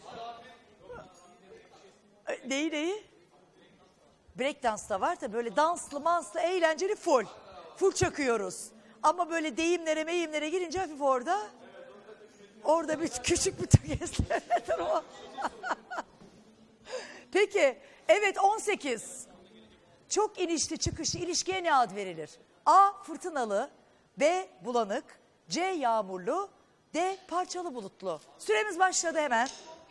Neyi neyi? Breakdance da var da böyle danslı manslı eğlenceli full. Full çakıyoruz. Ama böyle deyimlere meyimlere girince hafif orada. Orada bir küçük bir tökezlemedir o. Peki evet on sekiz. Çok inişli çıkışlı ilişkiye ne ad verilir? A. Fırtınalı. B. Bulanık. C. Yağmurlu. D. Parçalı bulutlu. Süremiz başladı hemen.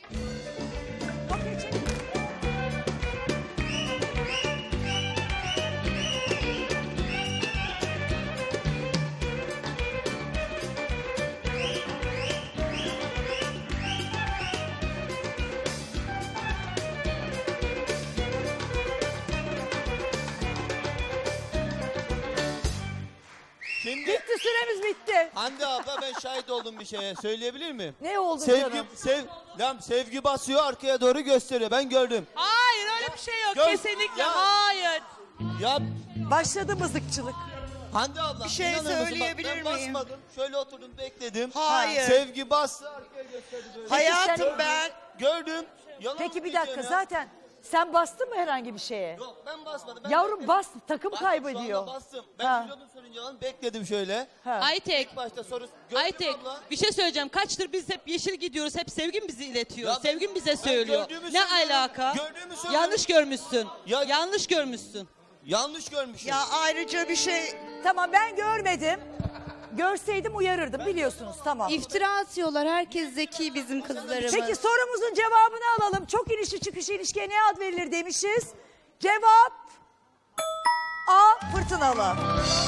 Şimdi Bitti süremiz bitti. Hande abla ben şahit oldum bir şeye. Söyleyebilir miyim? Ne oldu sevgi, canım? Sev, lan sevgi basıyor arkaya doğru gösteriyor. Ben gördüm. Hayır öyle bir şey yok. Gör- Kesinlikle Ya- hayır. Ya Başladı mızıkçılık. Hande abla Bir şey inanır mısın? Bak, söyleyebilir ben miyim? basmadım. Şöyle oturdum bekledim. Hayır. Sevgi bastı arkaya gösterdi böyle. Hayatım sen- ben Gördüm. Yalan Peki bir diyeceğim dakika ya. zaten sen bastın mı herhangi bir şeye? Yok ben basmadım. Ben Yavrum bekledim. bas takım Bak, kaybediyor. Şu anda bastım. Ben Ha. biliyordum sorunca lan bekledim şöyle. Ha. Aytek. İlk başta soru gördüm Aytek abla. bir şey söyleyeceğim. Kaçtır biz hep yeşil gidiyoruz. Hep sevgim bizi iletiyor. Ya ben- sevgim bize ben söylüyor. gördüğümü Ne söylüyorum. alaka? Gördüğümü söylüyorum. Yanlış görmüşsün. Ya- Yanlış görmüşsün. Yanlış görmüşüm. ya ayrıca bir şey Tamam ben görmedim. Görseydim uyarırdım biliyorsunuz tamam. İftira atıyorlar. Herkes zeki bizim kızlarımız. Peki sorumuzun cevabını alalım. Çok inişli çıkışlı ilişkiye ne ad verilir demişiz. Cevap A. Fırtınalı.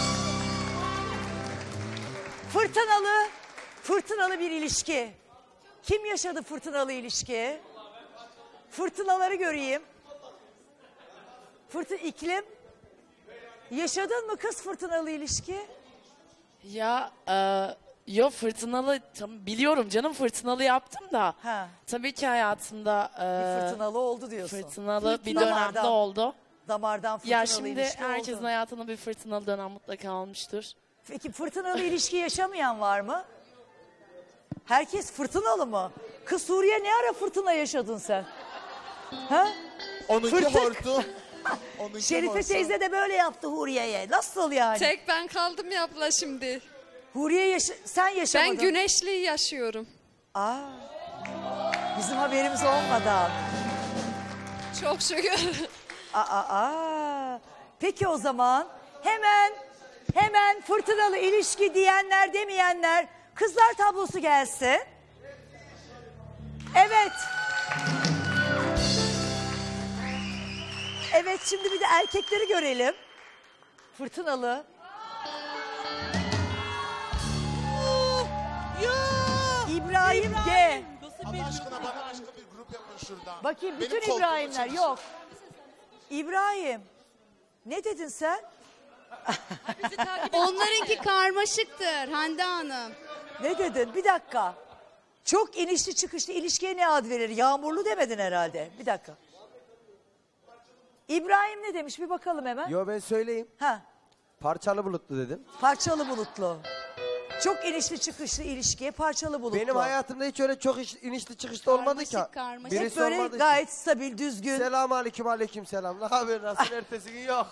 Fırtınalı, fırtınalı bir ilişki. Kim yaşadı fırtınalı ilişki? Fırtınaları göreyim. Fırtı iklim. Yaşadın mı kız fırtınalı ilişki? Ya e, yo fırtınalı tam biliyorum canım fırtınalı yaptım da. Ha. Tabii ki hayatımda e, Bir fırtınalı oldu diyorsun. fırtınalı bir Damardan- dönemde oldu. Damardan fırtınalı Ya şimdi ilişki herkesin oldu. hayatında bir fırtınalı dönem mutlaka olmuştur. Peki fırtınalı ilişki yaşamayan var mı? Herkes fırtınalı mı? Kız Suriye ne ara fırtına yaşadın sen? Ha? Onunki Fırtık. hortu. Onunki Şerife hortu. teyze de böyle yaptı Huriye'ye. Nasıl yani? Tek ben kaldım ya abla şimdi. Huriye yaşa sen yaşamadın. Ben güneşliği yaşıyorum. Aa, bizim haberimiz olmadan. Çok şükür. Aa, aa. Peki o zaman hemen hemen fırtınalı ilişki diyenler demeyenler kızlar tablosu gelsin. Evet. Evet şimdi bir de erkekleri görelim. Fırtınalı. İbrahim G. Allah aşkına bana başka bir grup yapın şurada. Bakayım Benim bütün koltuğum İbrahimler açılmış. yok. İbrahim. Ne dedin sen? Onlarınki karmaşıktır Hande Hanım. Ne dedin? Bir dakika. Çok inişli çıkışlı ilişkiye ne ad verir? Yağmurlu demedin herhalde. Bir dakika. İbrahim ne demiş? Bir bakalım hemen. Yo ben söyleyeyim. Ha. Parçalı bulutlu dedim. Parçalı bulutlu. Çok inişli çıkışlı ilişkiye parçalı bulutlu. Benim hayatımda hiç öyle çok iş- inişli çıkışlı olmadı ki. Karmaşık karmaşık. Birisi Hep böyle olmadı ki. gayet stabil, düzgün. Selam aleyküm aleyküm selam. Ne haber nasıl ertesi gün yok.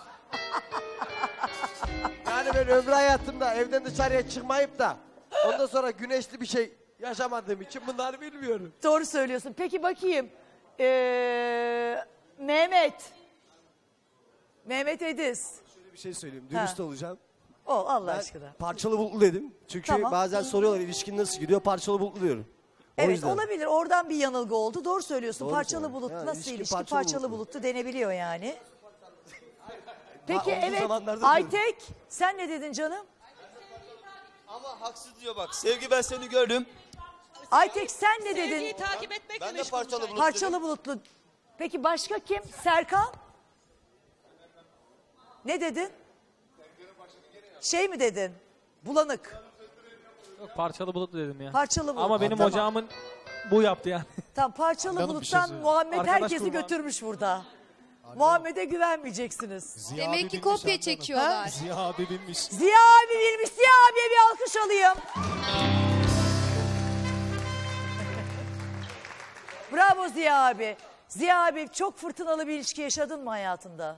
Yani ben ömrü hayatımda evden dışarıya çıkmayıp da ondan sonra güneşli bir şey yaşamadığım için bunları bilmiyorum. Doğru söylüyorsun. Peki bakayım. Ee, Mehmet. Mehmet Ediz. Şöyle bir şey söyleyeyim. Ha. Dürüst olacağım. Ol Allah Ben aşkına. parçalı bulutlu dedim. Çünkü Tamam. bazen soruyorlar ilişkin nasıl gidiyor. Parçalı bulutlu diyorum. O Evet yüzden. olabilir. Oradan bir yanılgı oldu. Doğru söylüyorsun. Doğru parçalı söylüyorum. bulutlu Yani nasıl ilişki ilişki? parçalı Parçalı, bulutlu. bulutlu denebiliyor yani. Peki olduğu evet. zamanlarda Aytek sen ne dedin canım? Ama haksız diyor bak. Sevgi ben seni gördüm. Aytek sen ne dedin? Sevgiyi takip etmekle Ben de meşgul parçalı olacağım. bulut Parçalı dedim. bulutlu. Peki başka kim? Serkan? Ne dedin? Şey mi dedin? Bulanık. Yok, parçalı bulutlu dedim ya. Parçalı bulutlu. Ama benim Tamam. ocağımın bu yaptı yani. Tam parçalı Canım bir şey buluttan söyleyeyim. Muhammed Arkadaş herkesi kurban. götürmüş burada. Muhammed'e güvenmeyeceksiniz. Demek ki kopya çekiyorlar. Ziya abi binmiş. Ziya abi bilmiş. Ziya abiye bir alkış alayım. Bravo Ziya abi. Ziya abi çok fırtınalı bir ilişki yaşadın mı hayatında?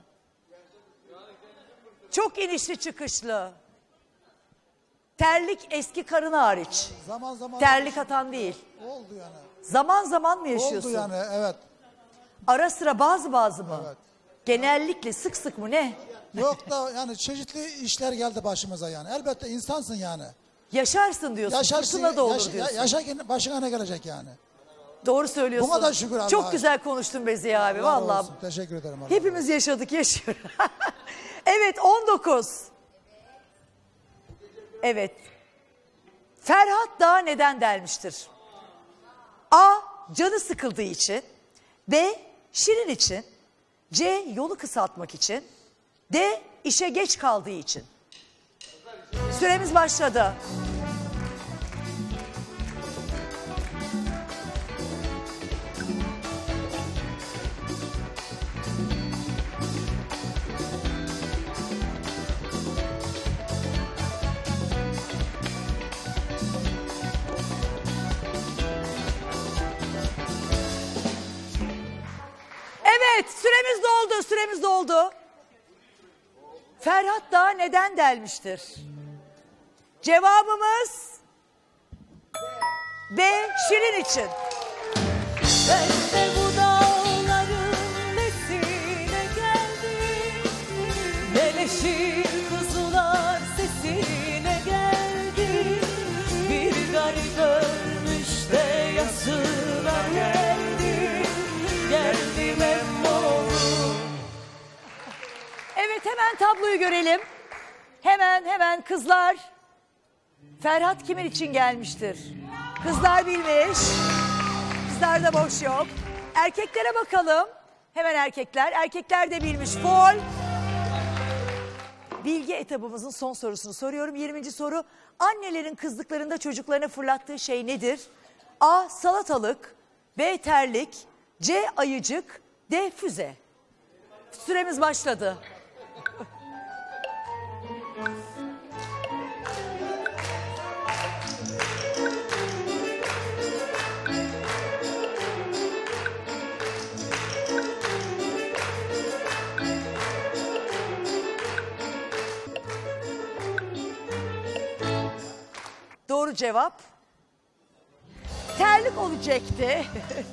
Çok inişli çıkışlı. Terlik eski karın hariç. Zaman zaman Terlik atan değil. oldu yani. Zaman zaman mı yaşıyorsun? Oldu yani evet. Ara sıra bazı bazı mı? Genellikle sık sık mı ne? Yok da yani çeşitli işler geldi başımıza yani. Elbette insansın yani. Yaşarsın diyorsun. Yaşarsın, Fırtına da olur yaş- diyorsun. yaşarken başına ne gelecek yani? Doğru söylüyorsun. Buna da şükür Allah'a. Çok güzel konuştun be Ziya abi. Allah Vallahi. olsun, teşekkür ederim. Allah. Hepimiz yaşadık, yaşıyoruz. Evet, on dokuz. Evet. Ferhat Dağ neden delmiştir? A. Canı sıkıldığı için. B. Şirin için. C. Yolu kısaltmak için. D. İşe geç kaldığı için. Süremiz başladı. Evet, süremiz doldu, süremiz doldu. Ferhat Dağ neden delmiştir? Cevabımız B. Şirin için. Ben de bu dağların nesine geldim, Meleşir kuzular sesine geldim. Bir garip ölmüş de yasına geldim, geldim emmoğlu. Evet, hemen tabloyu görelim. Hemen hemen kızlar. Ferhat kimin için gelmiştir? Kızlar bilmiş. Kızlarda boş yok. Erkeklere bakalım. Hemen erkekler. Erkekler de bilmiş. Fol. Bilgi etabımızın son sorusunu soruyorum. yirminci soru. Annelerin kızlıklarında çocuklarına fırlattığı şey nedir? A. Salatalık. B. Terlik. C. Ayıcık. D. Füze. Süremiz başladı. Doğru cevap. Terlik olacaktı.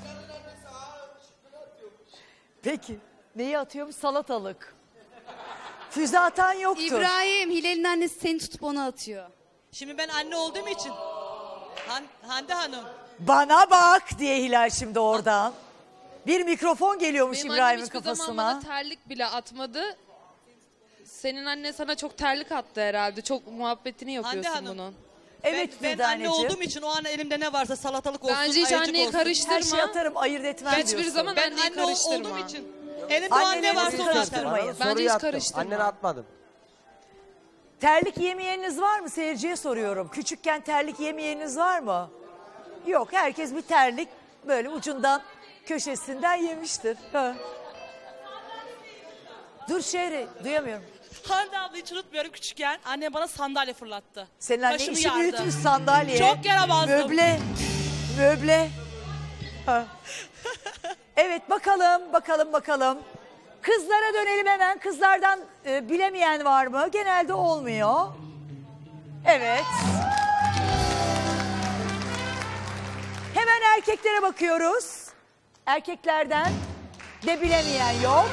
Peki. Neyi atıyormuş? Salatalık. Füze atan yoktur. İbrahim, Hilal'in annesi seni tutup onu atıyor. Şimdi ben anne olduğum için. Han, Hande Hanım. Bana bak diye Hilal şimdi oradan. Bir mikrofon geliyormuş Benim İbrahim'in annem hiçbir kafasına. zaman bana terlik bile atmadı. Senin anne sana çok terlik attı herhalde. Çok muhabbetini yapıyorsun Hanım. bunun. Evet ben, ben anne olduğum için o an elimde ne varsa salatalık olsun, Bence hiç ayıcık anneyi olsun. karıştırma. Her şeyi atarım, ayırt etmem Hiçbir diyorsun. zaman Ben anneyi anne karıştırma. olduğum için. Elimde o an ne varsa onu atarım. karıştırmayın. Soru Bence hiç yaptım. karıştırma. Annene atmadım. Terlik yemeyeniniz var mı seyirciye soruyorum. Küçükken terlik yemeyeniniz var mı? Yok, herkes bir terlik böyle ucundan köşesinden yemiştir. Ha. Dur Şehri, duyamıyorum. Hande abla hiç unutmuyorum küçükken annem bana sandalye fırlattı. Senin anne Başımı işi yardı. büyütmüş sandalye. Çok yaramazdım. Möble. Möble. Ha. Evet bakalım bakalım bakalım. Kızlara dönelim hemen. Kızlardan e, bilemeyen var mı? Genelde olmuyor. Evet. Hemen erkeklere bakıyoruz. Erkeklerden de bilemeyen yok.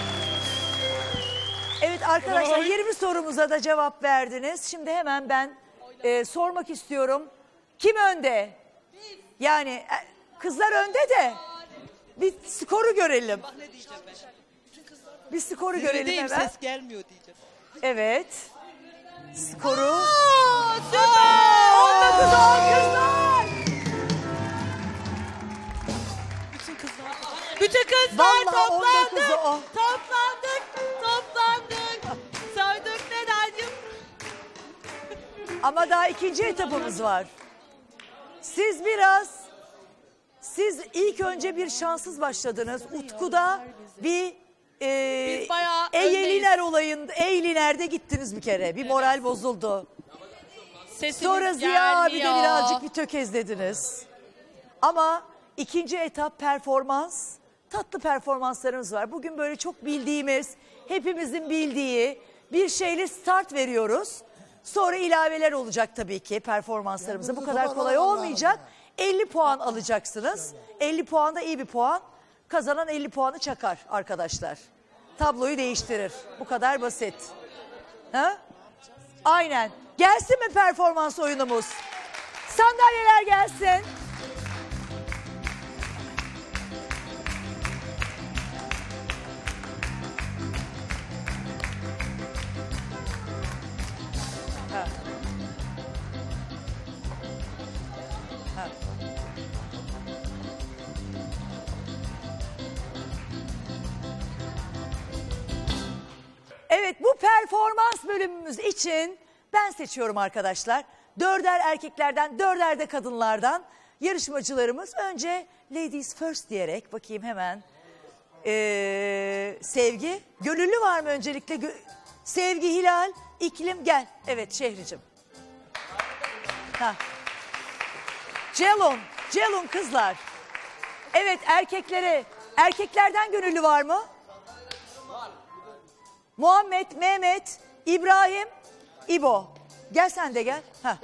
Evet arkadaşlar yirmi sorumuza da cevap verdiniz. Şimdi hemen ben e, sormak istiyorum. Kim önde? Yani e, kızlar önde de bir skoru görelim. Bak ne diyeceğim ben. Bir skoru görelim Zirvedeyim, hemen. ses gelmiyor diyeceğim. Evet. Skoru. Aa, süper! on dokuz on kızlar. Bütün kızlar. Bütün kızlar Vallahi on dokuzu toplandık. on. Toplandık. Toplandık. Sorduk Neda'cığım. Ama daha ikinci etapımız var. Siz biraz, siz ilk önce bir şanssız başladınız. Utku'da bir e, Biz bayağı Eyliner olayında, Eyliner'de gittiniz bir kere. Bir moral bozuldu. Sesiniz Sonra Ziya abi de gelmiyor. birazcık bir tökezlediniz. Ama ikinci etap performans, tatlı performanslarımız var. Bugün böyle çok bildiğimiz, hepimizin bildiği bir şeyle start veriyoruz. Sonra ilaveler olacak tabii ki performanslarımıza. Bu kadar kolay olmayacak. elli puan alacaksınız. elli puan da iyi bir puan. Kazanan elli puanı çakar arkadaşlar. Tabloyu değiştirir. Bu kadar basit. Ha? Aynen. Gelsin mi performans oyunumuz? Sandalyeler gelsin. Ha. Ha. Evet bu performans bölümümüz için ben seçiyorum arkadaşlar. Dörder erkeklerden, dörder de kadınlardan yarışmacılarımız. Önce ladies first diyerek bakayım hemen. Ee, Sevgi, gönüllü var mı öncelikle? Gö- Sevgi, Hilal, İklim gel. Evet Şehricim. Ha. Celon, Celon kızlar. Evet erkeklere, erkeklerden gönüllü var mı? Muhammed, Mehmet, İbrahim, İbo. Gel sen de gel. Heh.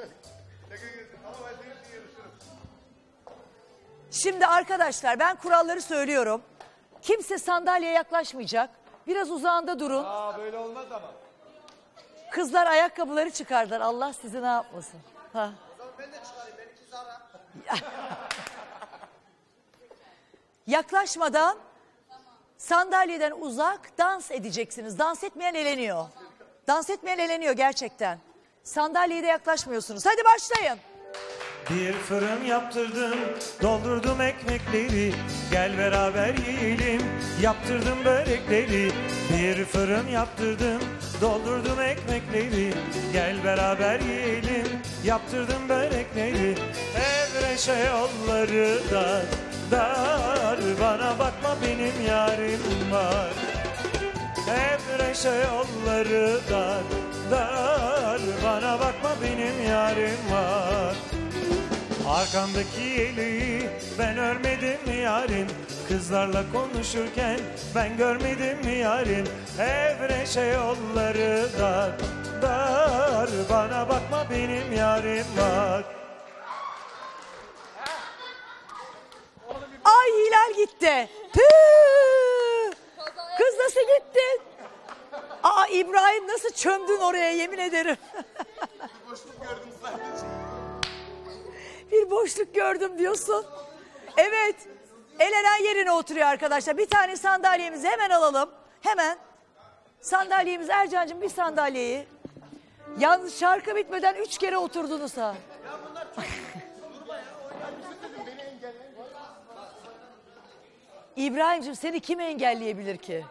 Şimdi arkadaşlar ben kuralları söylüyorum. Kimse sandalyeye yaklaşmayacak. Biraz uzağında durun. Aa böyle olmaz ama. Kızlar ayakkabıları çıkardılar. Allah sizi ne yapmasın. Ha. Ben de çıkarayım. Benimki Zara. Yaklaşmadan sandalyeden uzak dans edeceksiniz. Dans etmeyen eleniyor. Dans etmeyen eleniyor gerçekten. Sandalyeye de yaklaşmıyorsunuz. Hadi başlayın. Bir fırın yaptırdım, doldurdum ekmekleri. Gel beraber yiyelim, yaptırdım börekleri. Bir fırın yaptırdım, doldurdum ekmekleri. Gel beraber yiyelim, yaptırdım börekleri. Evreşe yolları dar, dar. Bana bakma benim yarim var. Evreşe yolları dar, dar. Bana bakma benim yarim var. Arkandaki yeleği ben örmedim mi yarim? Kızlarla konuşurken ben görmedim mi yarim? Evreşe yolları dar, dar. Bana bakma benim yarim var. Ay Hilal gitti. Tüh! Kız nasıl gittin? Aa İbrahim nasıl çömdün oraya yemin ederim. Boşluk gördüm sadece. Bir boşluk gördüm diyorsun. Evet. Elenen yerine oturuyor arkadaşlar. Bir tane sandalyemizi hemen alalım. Hemen. Sandalyemiz Ercan'cığım bir sandalyeyi. Yalnız şarkı bitmeden üç kere oturdunuz ha. İbrahim'cığım seni kim engelleyebilir ki?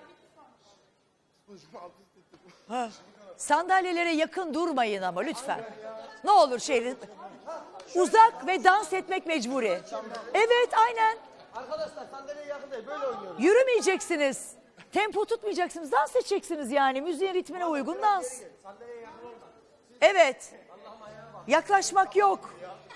Ha. Sandalyelere yakın durmayın ama lütfen. Ne olur şehrin. Uzak ve dans etmek mecburi. Evet aynen. Arkadaşlar sandalyeye yakın değil böyle oynuyoruz. Yürümeyeceksiniz. Tempo tutmayacaksınız. Dans edeceksiniz yani. Müziğin ritmine uygun dans. Evet. Yaklaşmak yok.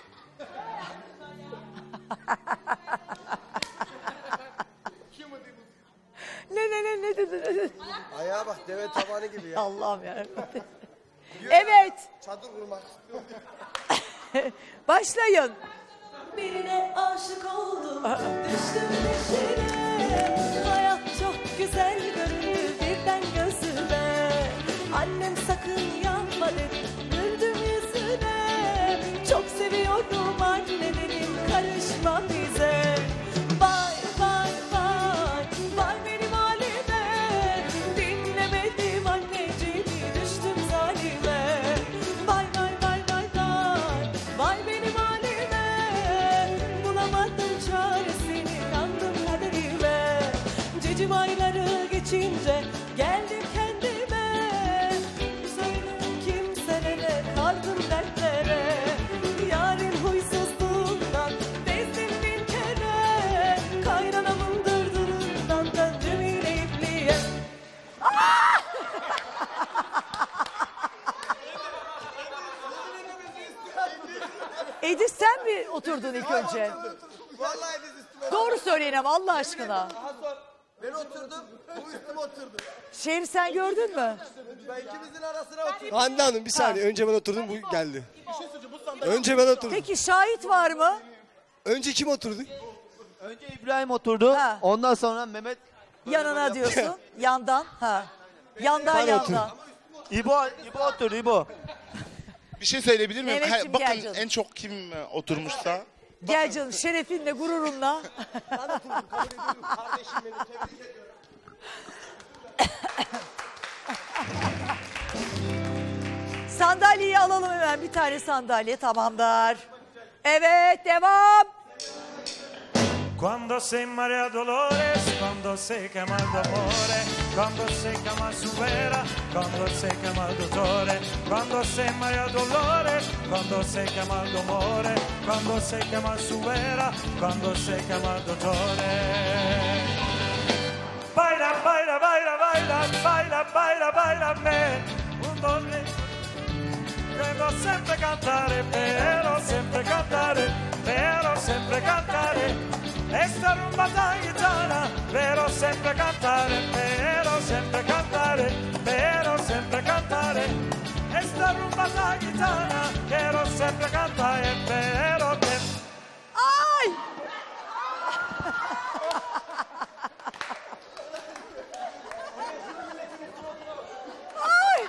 ne ne ne ne dedi? Ayağa bak deve tabanı gibi ya. Allah'ım ya. Evet. Çadır kurmak istiyorum. Başlayın. Birine aşık oldum, düştüm peşine. Hayat çok güzel göründü birden gözüme. Annem sakın yapma dedi, güldüm yüzüne. Çok seviyorum anne dedim, karışma bize. Vay vay vay, vay benim halime. Dinlemedim anneciğimi, düştüm zalime. Vay vay vay vay vay, vay benim halime. Bulamadım çaresini, kandım kaderime. Cicim ayları geçince geldim kendime. Söyledim kimselere, kaldım dertlere. Yarın huysuzluğundan bezdim bin kere. Kaynanamın dırdırından döndüm yine ipliğe. Edis sen mi oturdun ilk önce? Vallahi biz üstüme. Doğru söyleyin ama Allah aşkına. Ben oturdum, bu üstüme oturdu. Şehri sen gördün mü? Ben ikimizin arasına oturdum. Hande Hanım bir saniye. Önce ben oturdum bu geldi. Önce ben oturdum. Peki şahit var mı? Önce kim oturdu? Önce İbrahim oturdu. Ondan sonra Mehmet Yanına diyorsun. Yandan. Ha. Yandan Ben yandan. İbo, İbo oturdu İbo. Bir şey söyleyebilir miyim? Mehmetciğim, Ha, bakın gel canım. en çok kim e, oturmuşsa. Gel canım şerefinle gururunla. Ben oturdum, kabul ediyorum. Kardeşim beni tebrik ediyorum. Sandalyeyi alalım hemen. Bir tane sandalye tamamdır. Evet devam. Cuando se marea dolores, cuando se quema el amore, cuando se quema su vera, cuando se quema el dottore, cuando se marea dolores, cuando se quema el amore, cuando se quema su vera, cuando se quema el dottore. Baila, baila, baila, baila, baila, baila, baila me, un doble. Devo sempre cantare, però sempre cantare, però sempre cantare. Esta rumba taitana, però sempre cantare, però sempre cantare, però sempre cantare. Esta rumba taitana, però sempre cantare, però che... Ay! Ay!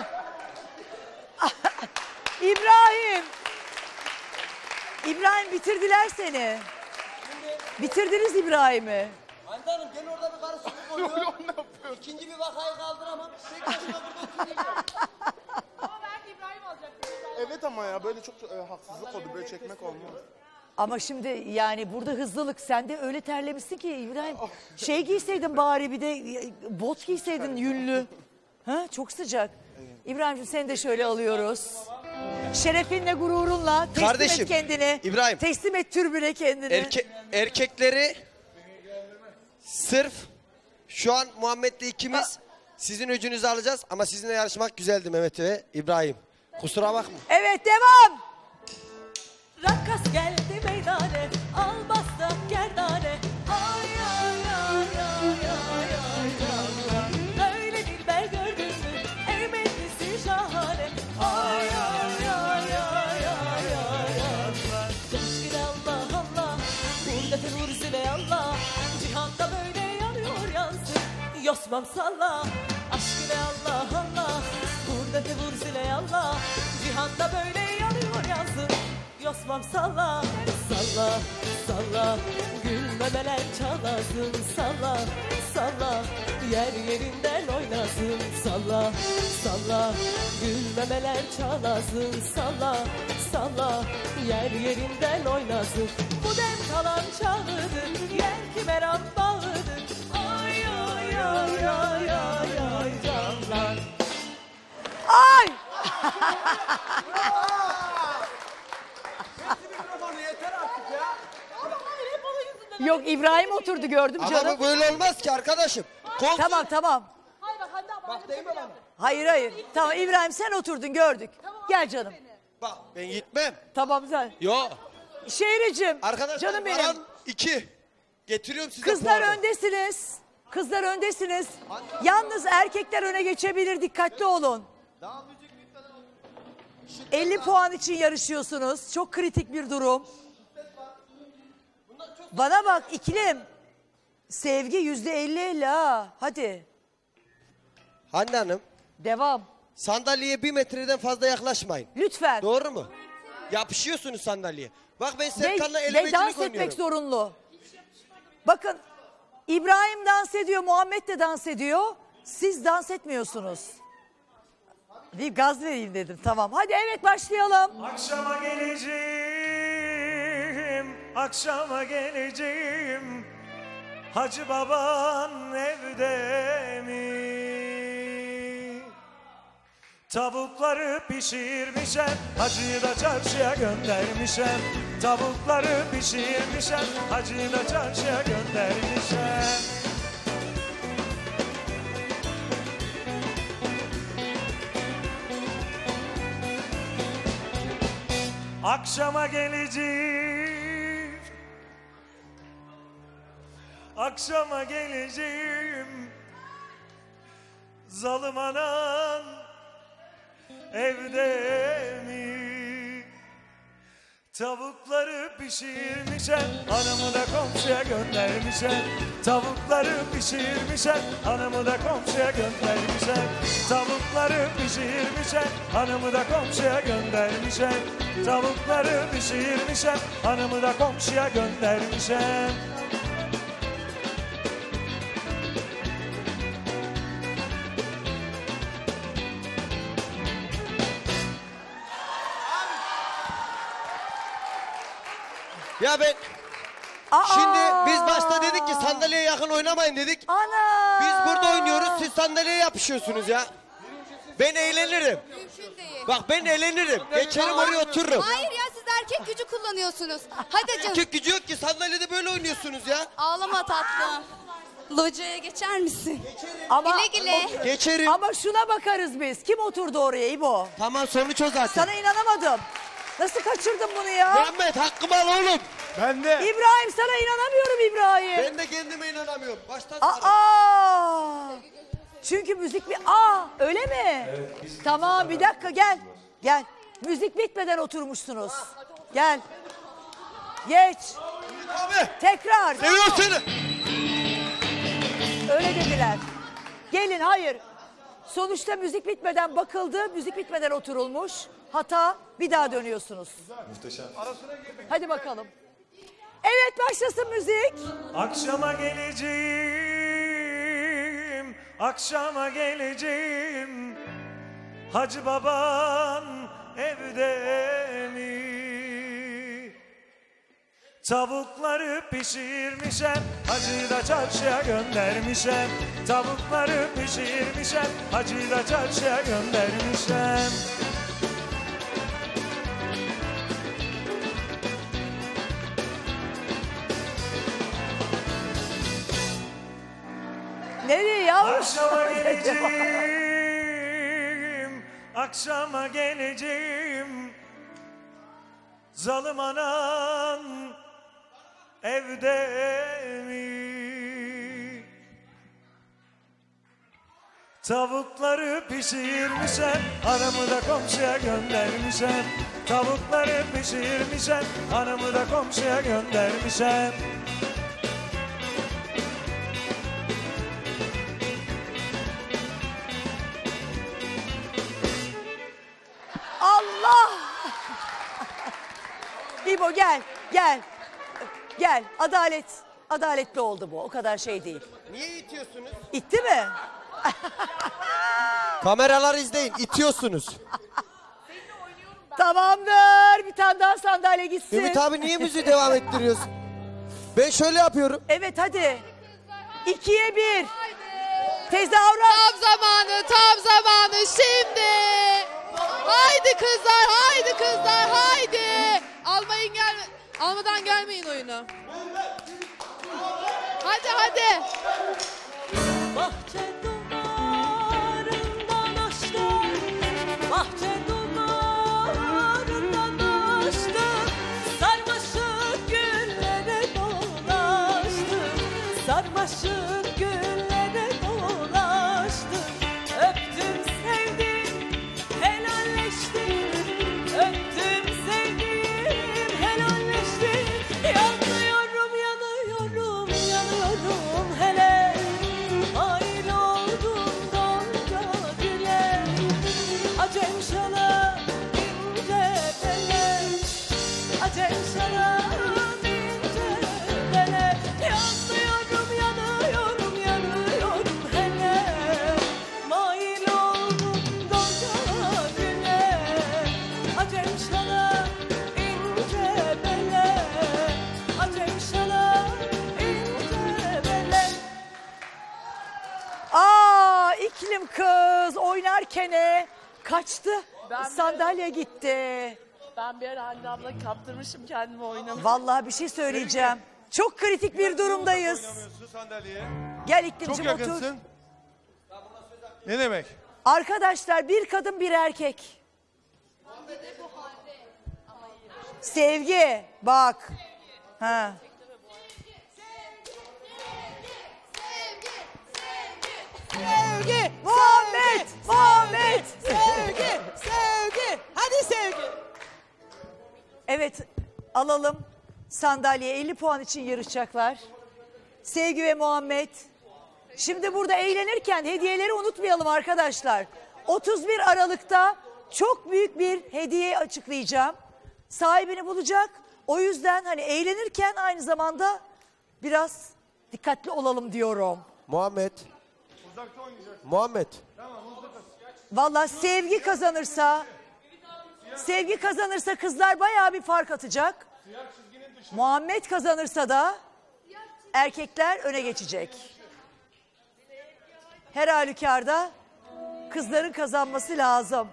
İbrahim! İbrahim bitirdiler seni. Bitirdiniz İbrahim'i. Hande Hanım gel orada bir karışıklık oluyor. İkinci bir vakayı kaldıramam. Tek başına burada oturuyor. Ama belki İbrahim alacaktı. Evet ama ya böyle çok e, haksızlık oldu. Böyle çekmek olmaz. Ama şimdi yani burada hızlılık. Sen de öyle terlemişsin ki İbrahim. Şey giyseydin bari bir de bot giyseydin yünlü. Ha, çok sıcak. İbrahim'ciğim seni de şöyle alıyoruz. Şerefinle gururunla teslim Kardeşim, et kendini. İbrahim. Teslim et türbüne kendini. Erke erkekleri sırf şu an Muhammed'le ikimiz sizin öcünüzü alacağız ama sizinle yarışmak güzeldi Mehmet ve İbrahim. Kusura bakma. Evet devam. Rakkas geldi meydane, al bastak gerdane. Ay ay ay ay ay ay ay. Öyle dilber gördün mü, emeklisi şahane. Ay ay ay ay ay ay ay. Coşkun Allah Allah, millete nur zile Allah. Cihanda böyle yanıyor yansın, yosmam salla. Aşkına Allah Allah, millete vur zile Allah. Cihanda böyle yanıyor yansın. Yosmam salla, salla, salla. Gülmemeler çalasın, salla, salla. Yer yerinden oynasın, salla, salla. Gülmemeler çalasın, salla, salla. Yer yerinden oynasın. Bu dem kalan çağıdır, yer kimeran bağıdır. Ay ay ay ay ay ay canlar. Ay! Yok İbrahim oturdu gördüm Ama canım. bu böyle olmaz ki arkadaşım. Koltuğu- Tamam tamam. Bak değme bana. Hayır hayır. Tamam İbrahim sen oturdun gördük. Gel canım. Bak ben gitmem. Tamam sen. Yo. Şehricim. Arkadaşlar Canım benim. param iki. Getiriyorum size Kızlar puanı. öndesiniz. Kızlar öndesiniz. Yalnız erkekler öne geçebilir. Dikkatli olun. elli puan için yarışıyorsunuz. Çok kritik bir durum. Bana bak iklim. Sevgi yüzde elli elli ha. Hadi. Hande Hanım. Devam. Sandalyeye bir metreden fazla yaklaşmayın. Lütfen. Doğru mu? Yapışıyorsunuz sandalyeye. Bak ben Ve, Serkan'la ve elemecilik dans oynuyorum. etmek zorunlu. Bakın İbrahim dans ediyor, Muhammed de dans ediyor. Siz dans etmiyorsunuz. Bir gaz vereyim dedim. Tamam. Hadi evet başlayalım. Akşama geleceğim, akşama geleceğim. Hacı baban evde mi? Tavukları pişirmişem, hacıyı da çarşıya göndermişem. Tavukları pişirmişem, hacıyı da çarşıya göndermişem. Akşama geleceğim, akşama geleceğim. Zalim anan evde mi? Tavukları pişirmişem, hanımı da komşuya göndermişem. Tavukları pişirmişem, hanımı da komşuya göndermişem. Tavukları pişirmişem, hanımı da komşuya göndermişem. Tavukları pişirmişem, hanımı da komşuya göndermişem. Ya ben... Aa! Şimdi biz başta dedik ki sandalyeye yakın oynamayın dedik. Ana! Biz burada oynuyoruz, siz sandalyeye yapışıyorsunuz ya. Ben eğlenirim. Bak ben eğlenirim. Geçerim oraya otururum. Hayır ya siz erkek gücü kullanıyorsunuz. Hadi canım. Erkek gücü yok ki, sandalyede böyle oynuyorsunuz ya. Ağlama tatlım. Locaya geçer misin? Ama, Güle güle. Geçerim. Ama şuna bakarız biz. Kim oturdu oraya İbo? Tamam sonuç o zaten. Sana inanamadım. Nasıl kaçırdın bunu ya? Muhammed hakkımı al oğlum. Ben de. İbrahim sana inanamıyorum İbrahim. Ben de kendime inanamıyorum. Baştan Aa! Çünkü müzik bir... Aa öyle mi? Tamam bir dakika gel. Gel. Müzik bitmeden oturmuşsunuz. Gel. Geç. Abi. Tekrar. Seviyorum seni. Öyle dediler. Gelin hayır. Sonuçta müzik bitmeden bakıldı. Müzik bitmeden oturulmuş. Hata bir daha dönüyorsunuz. Muhteşem. Hadi bakalım. Evet başlasın müzik. Akşama geleceğim, akşama geleceğim. Hacı baban evde mi? Tavukları pişirmişem, hacıyı da çarşıya göndermişem. Tavukları pişirmişem, hacıyı da çarşıya göndermişem. Nereye yavrum? Akşama geleceğim, akşama geleceğim. Zalim anan evde mi? Tavukları pişirmişem, hanımı da komşuya göndermişem. Tavukları pişirmişem, hanımı da komşuya göndermişem. Allah! İbo gel, gel. Gel, adalet. Adaletli oldu bu, o kadar şey değil. Niye itiyorsunuz? İtti mi? Kameralar izleyin, itiyorsunuz. Tamamdır, bir tane daha sandalye gitsin. Ümit abi niye müziği devam ettiriyorsun? Ben şöyle yapıyorum. Evet hadi. İkiye bir. Tezahürat. Tam zamanı, tam zamanı şimdi. Haydi kızlar, haydi kızlar, haydi. Almayın gelme, almadan gelmeyin oyunu. Hadi hadi. Bahçe duvarından açtım, bahçe duvarından açtım, sarmaşık güllere dolaştım, sarmaşık güllere dolaştım, öptüm sevdim, helalleştim, öptüm sevdim, helalleştim, yanıyorum, yanıyorum, yanıyorum hele. Hain oldum Gonca güle, acem şala ince bele, acem şala ince bele, yanıyorum, yanıyorum, yanıyorum hele. Hain oldum Gonca güle, acem şala ince bele, acem şala ince bele. Aa, iklim kız oynarken e, kaçtı. Ben bir- Sandalye gitti. Ben bir ara Hande abla kaptırmışım kendimi oynamaya. Vallahi bir şey söyleyeceğim. Çok kritik bir durumdayız. Gel iklimcim Çok otur. yakınsın. Ne demek? Arkadaşlar bir kadın bir erkek. Sevgi bak. Ha. Sevgi, Muhammed, sevgi, Muhammed. sevgi, sevgi. Hadi sevgi. Evet alalım sandalye elli puan için yarışacaklar. Sevgi ve Muhammed. Şimdi burada eğlenirken hediyeleri unutmayalım arkadaşlar. otuz bir Aralık'ta çok büyük bir hediye açıklayacağım. Sahibini bulacak. O yüzden hani eğlenirken aynı zamanda biraz dikkatli olalım diyorum. Muhammed. Muhammed. Vallahi sevgi kazanırsa, sevgi kazanırsa kızlar bayağı bir fark atacak. Muhammed kazanırsa da erkekler öne geçecek. Her halükarda kızların kazanması lazım.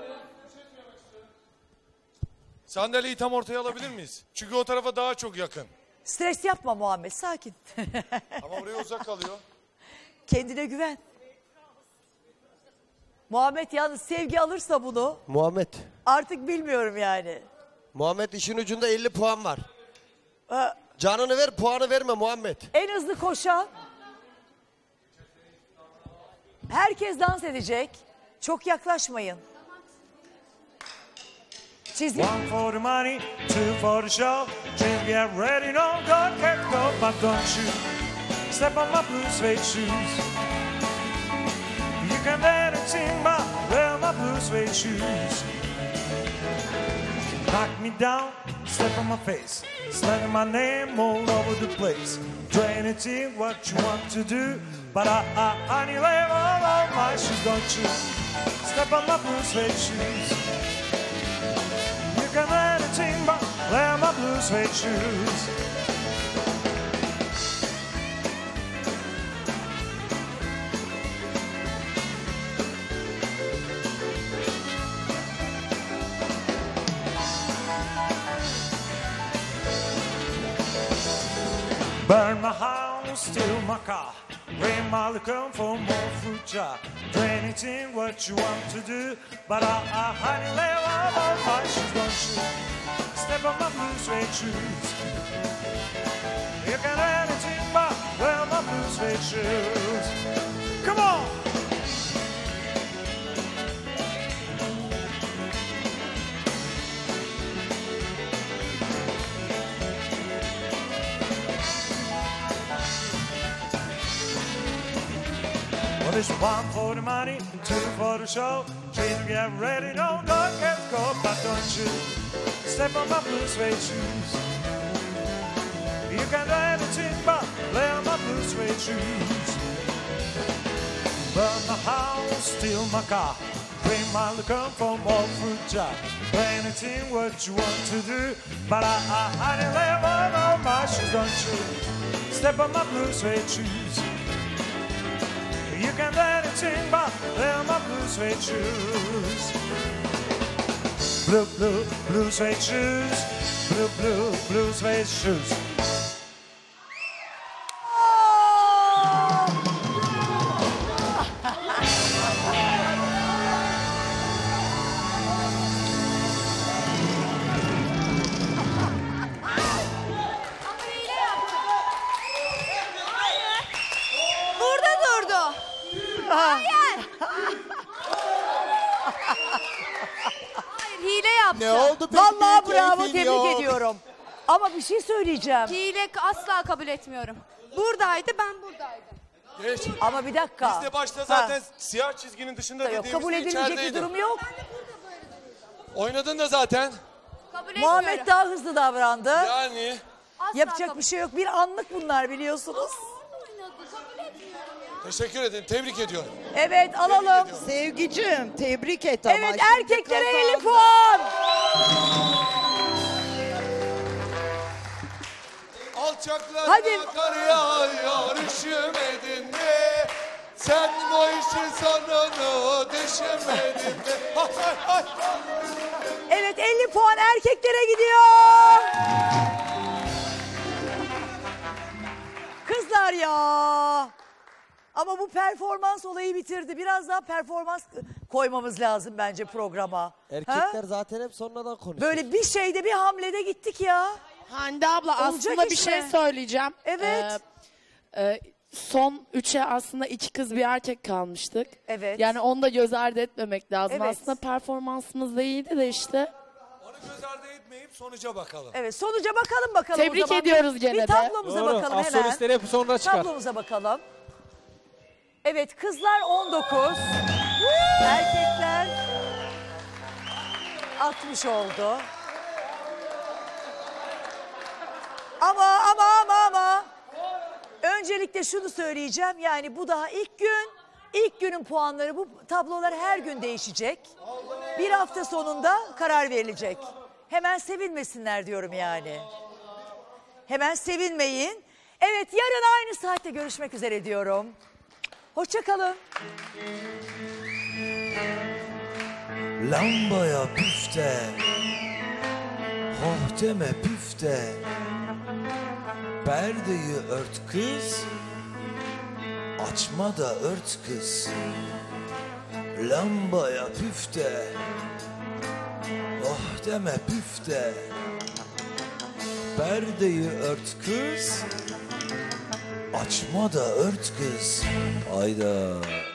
Sandalyeyi tam ortaya alabilir miyiz? Çünkü o tarafa daha çok yakın. Stres yapma Muhammed, sakin. Ama buraya uzak kalıyor. Kendine güven. Muhammed yalnız sevgi alırsa bunu Muhammed. artık bilmiyorum yani. Muhammed işin ucunda elli puan var. Canını ver, puanı verme Muhammed. En hızlı koşan. Herkes dans edecek. Çok yaklaşmayın. Çizgi. One for the money, two for the show. Just get ready, no, don't get go, but don't you step on my blue suede shoes. You can bet it's in my, wear my blue suede shoes. Knock me down, step on my face, slamming my name all over the place. Do anything what you want to do, but I, I, I need lay all on my shoes, don't you step on my blue suede shoes. You can anything but wear my blue suede shoes. Burn my house, steal my car, rain my liquor for more fruit jar. Do anything what you want to do, but I, I honey lay all on my shoes, don't you step on my blue suede shoes. You can anything but wear my blue suede shoes. Come on! Well, there's one for the money, two for the show. Three to get ready, no, don't get caught, but don't you step on my blue suede shoes. You can do anything but play on my blue suede shoes. Burn my house, steal my car, bring my liquor from all fruit jar. Do anything what you want to do, but I, I, I didn't lay one on my shoes, don't you step on my blue suede shoes. You can do anything but wear my blue suede shoes. Blue, blue, blue suede shoes. Blue, blue, blue suede shoes. yaptı. Ne oldu peki? Vallahi bravo, Keyfin tebrik yok. ediyorum. Ama bir şey söyleyeceğim. Hile asla kabul etmiyorum. Buradaydı, ben buradaydım. Geç. Ama bir dakika. Biz de başta Ha. zaten siyah çizginin dışında Yok, dediğimizde kabul edilecek bir içerideydim. durum yok. Oynadın da zaten. Kabul Muhammed etmiyorum. daha hızlı davrandı. Yani. Asla Yapacak kabul- bir şey yok. Bir anlık bunlar biliyorsunuz. Teşekkür ederim. Tebrik ediyorum. Evet, alalım. Sevgicim tebrik et ama. Evet, şimdi erkeklere elli kazandın. puan. Alçaklara Hadi. kar yağıyor, üşümedin mi? Sen bu işin sonunu düşünmedin mi? Hay hay hay. Evet, elli puan erkeklere gidiyor. Kızlar ya. Ama bu performans olayı bitirdi. Biraz daha performans koymamız lazım bence programa. Erkekler Ha? zaten hep sonradan konuşuyor. Böyle bir şeyde bir hamlede gittik ya. Hande abla Olacak aslında bir iş şey mi? söyleyeceğim. Evet. Ee, e, son üçe aslında iki kız bir erkek kalmıştık. Evet. Yani onu da göz ardı etmemek lazım. Evet. Aslında performansımız da iyiydi de işte. Onu göz ardı etmeyip sonuca bakalım. Evet, sonuca bakalım bakalım Tebrik o zaman. ediyoruz gene Bir de. tablomuza Doğru. bakalım Az hemen. solistleri hep sonra çıkar. Tablomuza bakalım. Evet, kızlar on dokuz. Erkekler altmış oldu. Ama ama ama ama öncelikle şunu söyleyeceğim. Yani bu daha ilk gün. İlk günün puanları, bu tablolar her gün değişecek. Bir hafta sonunda karar verilecek. Hemen sevinmesinler diyorum yani. Hemen sevinmeyin. Evet, yarın aynı saatte görüşmek üzere diyorum. Hoşça kalın. Lambaya püfte, hoh deme püfte. Perdeyi ört kız, açma da ört kız. Lambaya püfte, oh deme püfte. Perdeyi ört kız, açma da ört kız. Hayda.